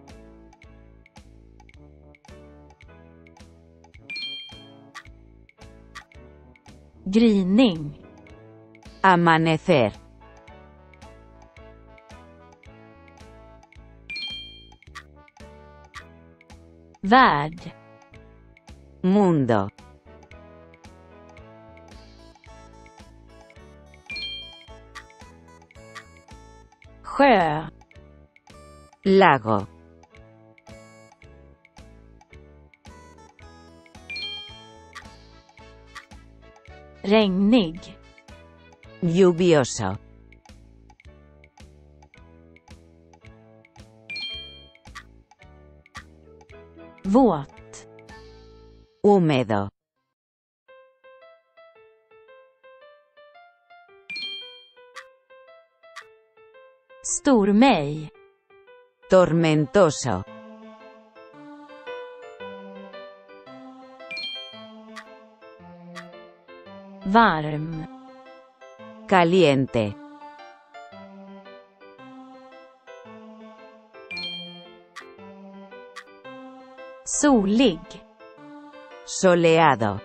Gryning. Amanecer. Värld. Mundo. Sjö. Lago. Regnig. Lluvioso. Våt. Húmedo. Stormej. Tormentoso. Varm. Caliente. Solig. Soleado.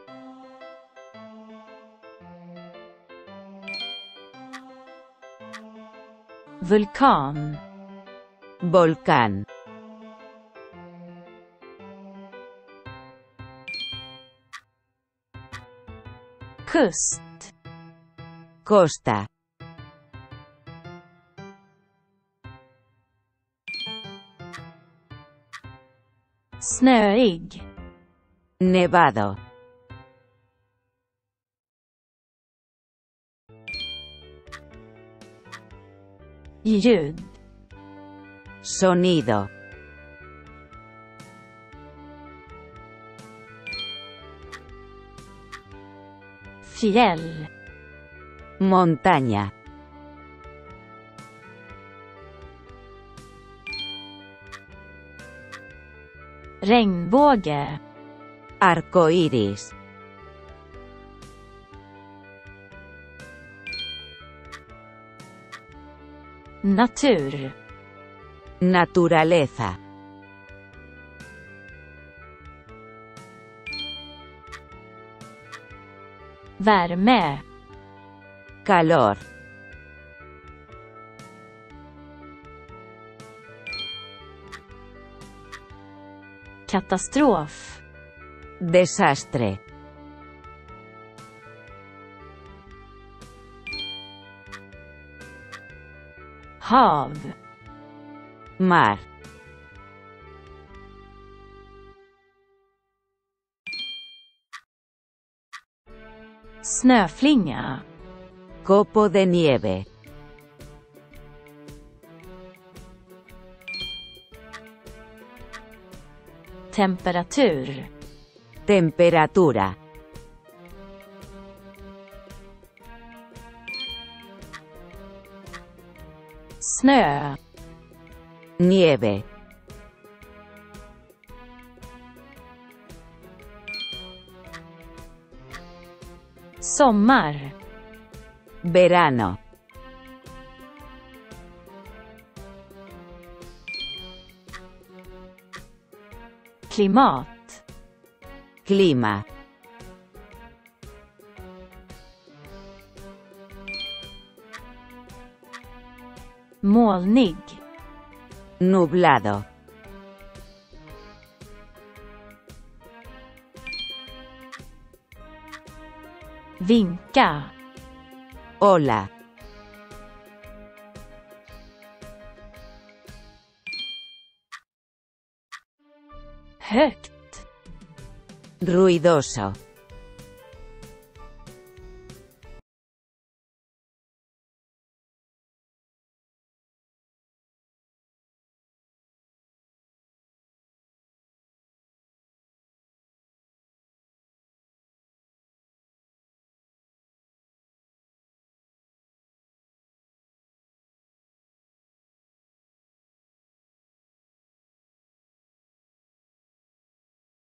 Vulkan. Volcán. Kust. Costa. Snöig. Nevado. Ljud. Sonido. Fjäll. Montaña. Regnbåge. Arcoíris. Natur. Naturaleza. Värme. Calor. Katastrof. Desastre. Hav. Mar. Snöflinga. Copo de nieve. Temperatur. Temperatura. Snö. Nieve. Sommar. Verano. Klimat. Clima. Molnig. Nublado. Vinka. Ola. Högt. Ruidoso.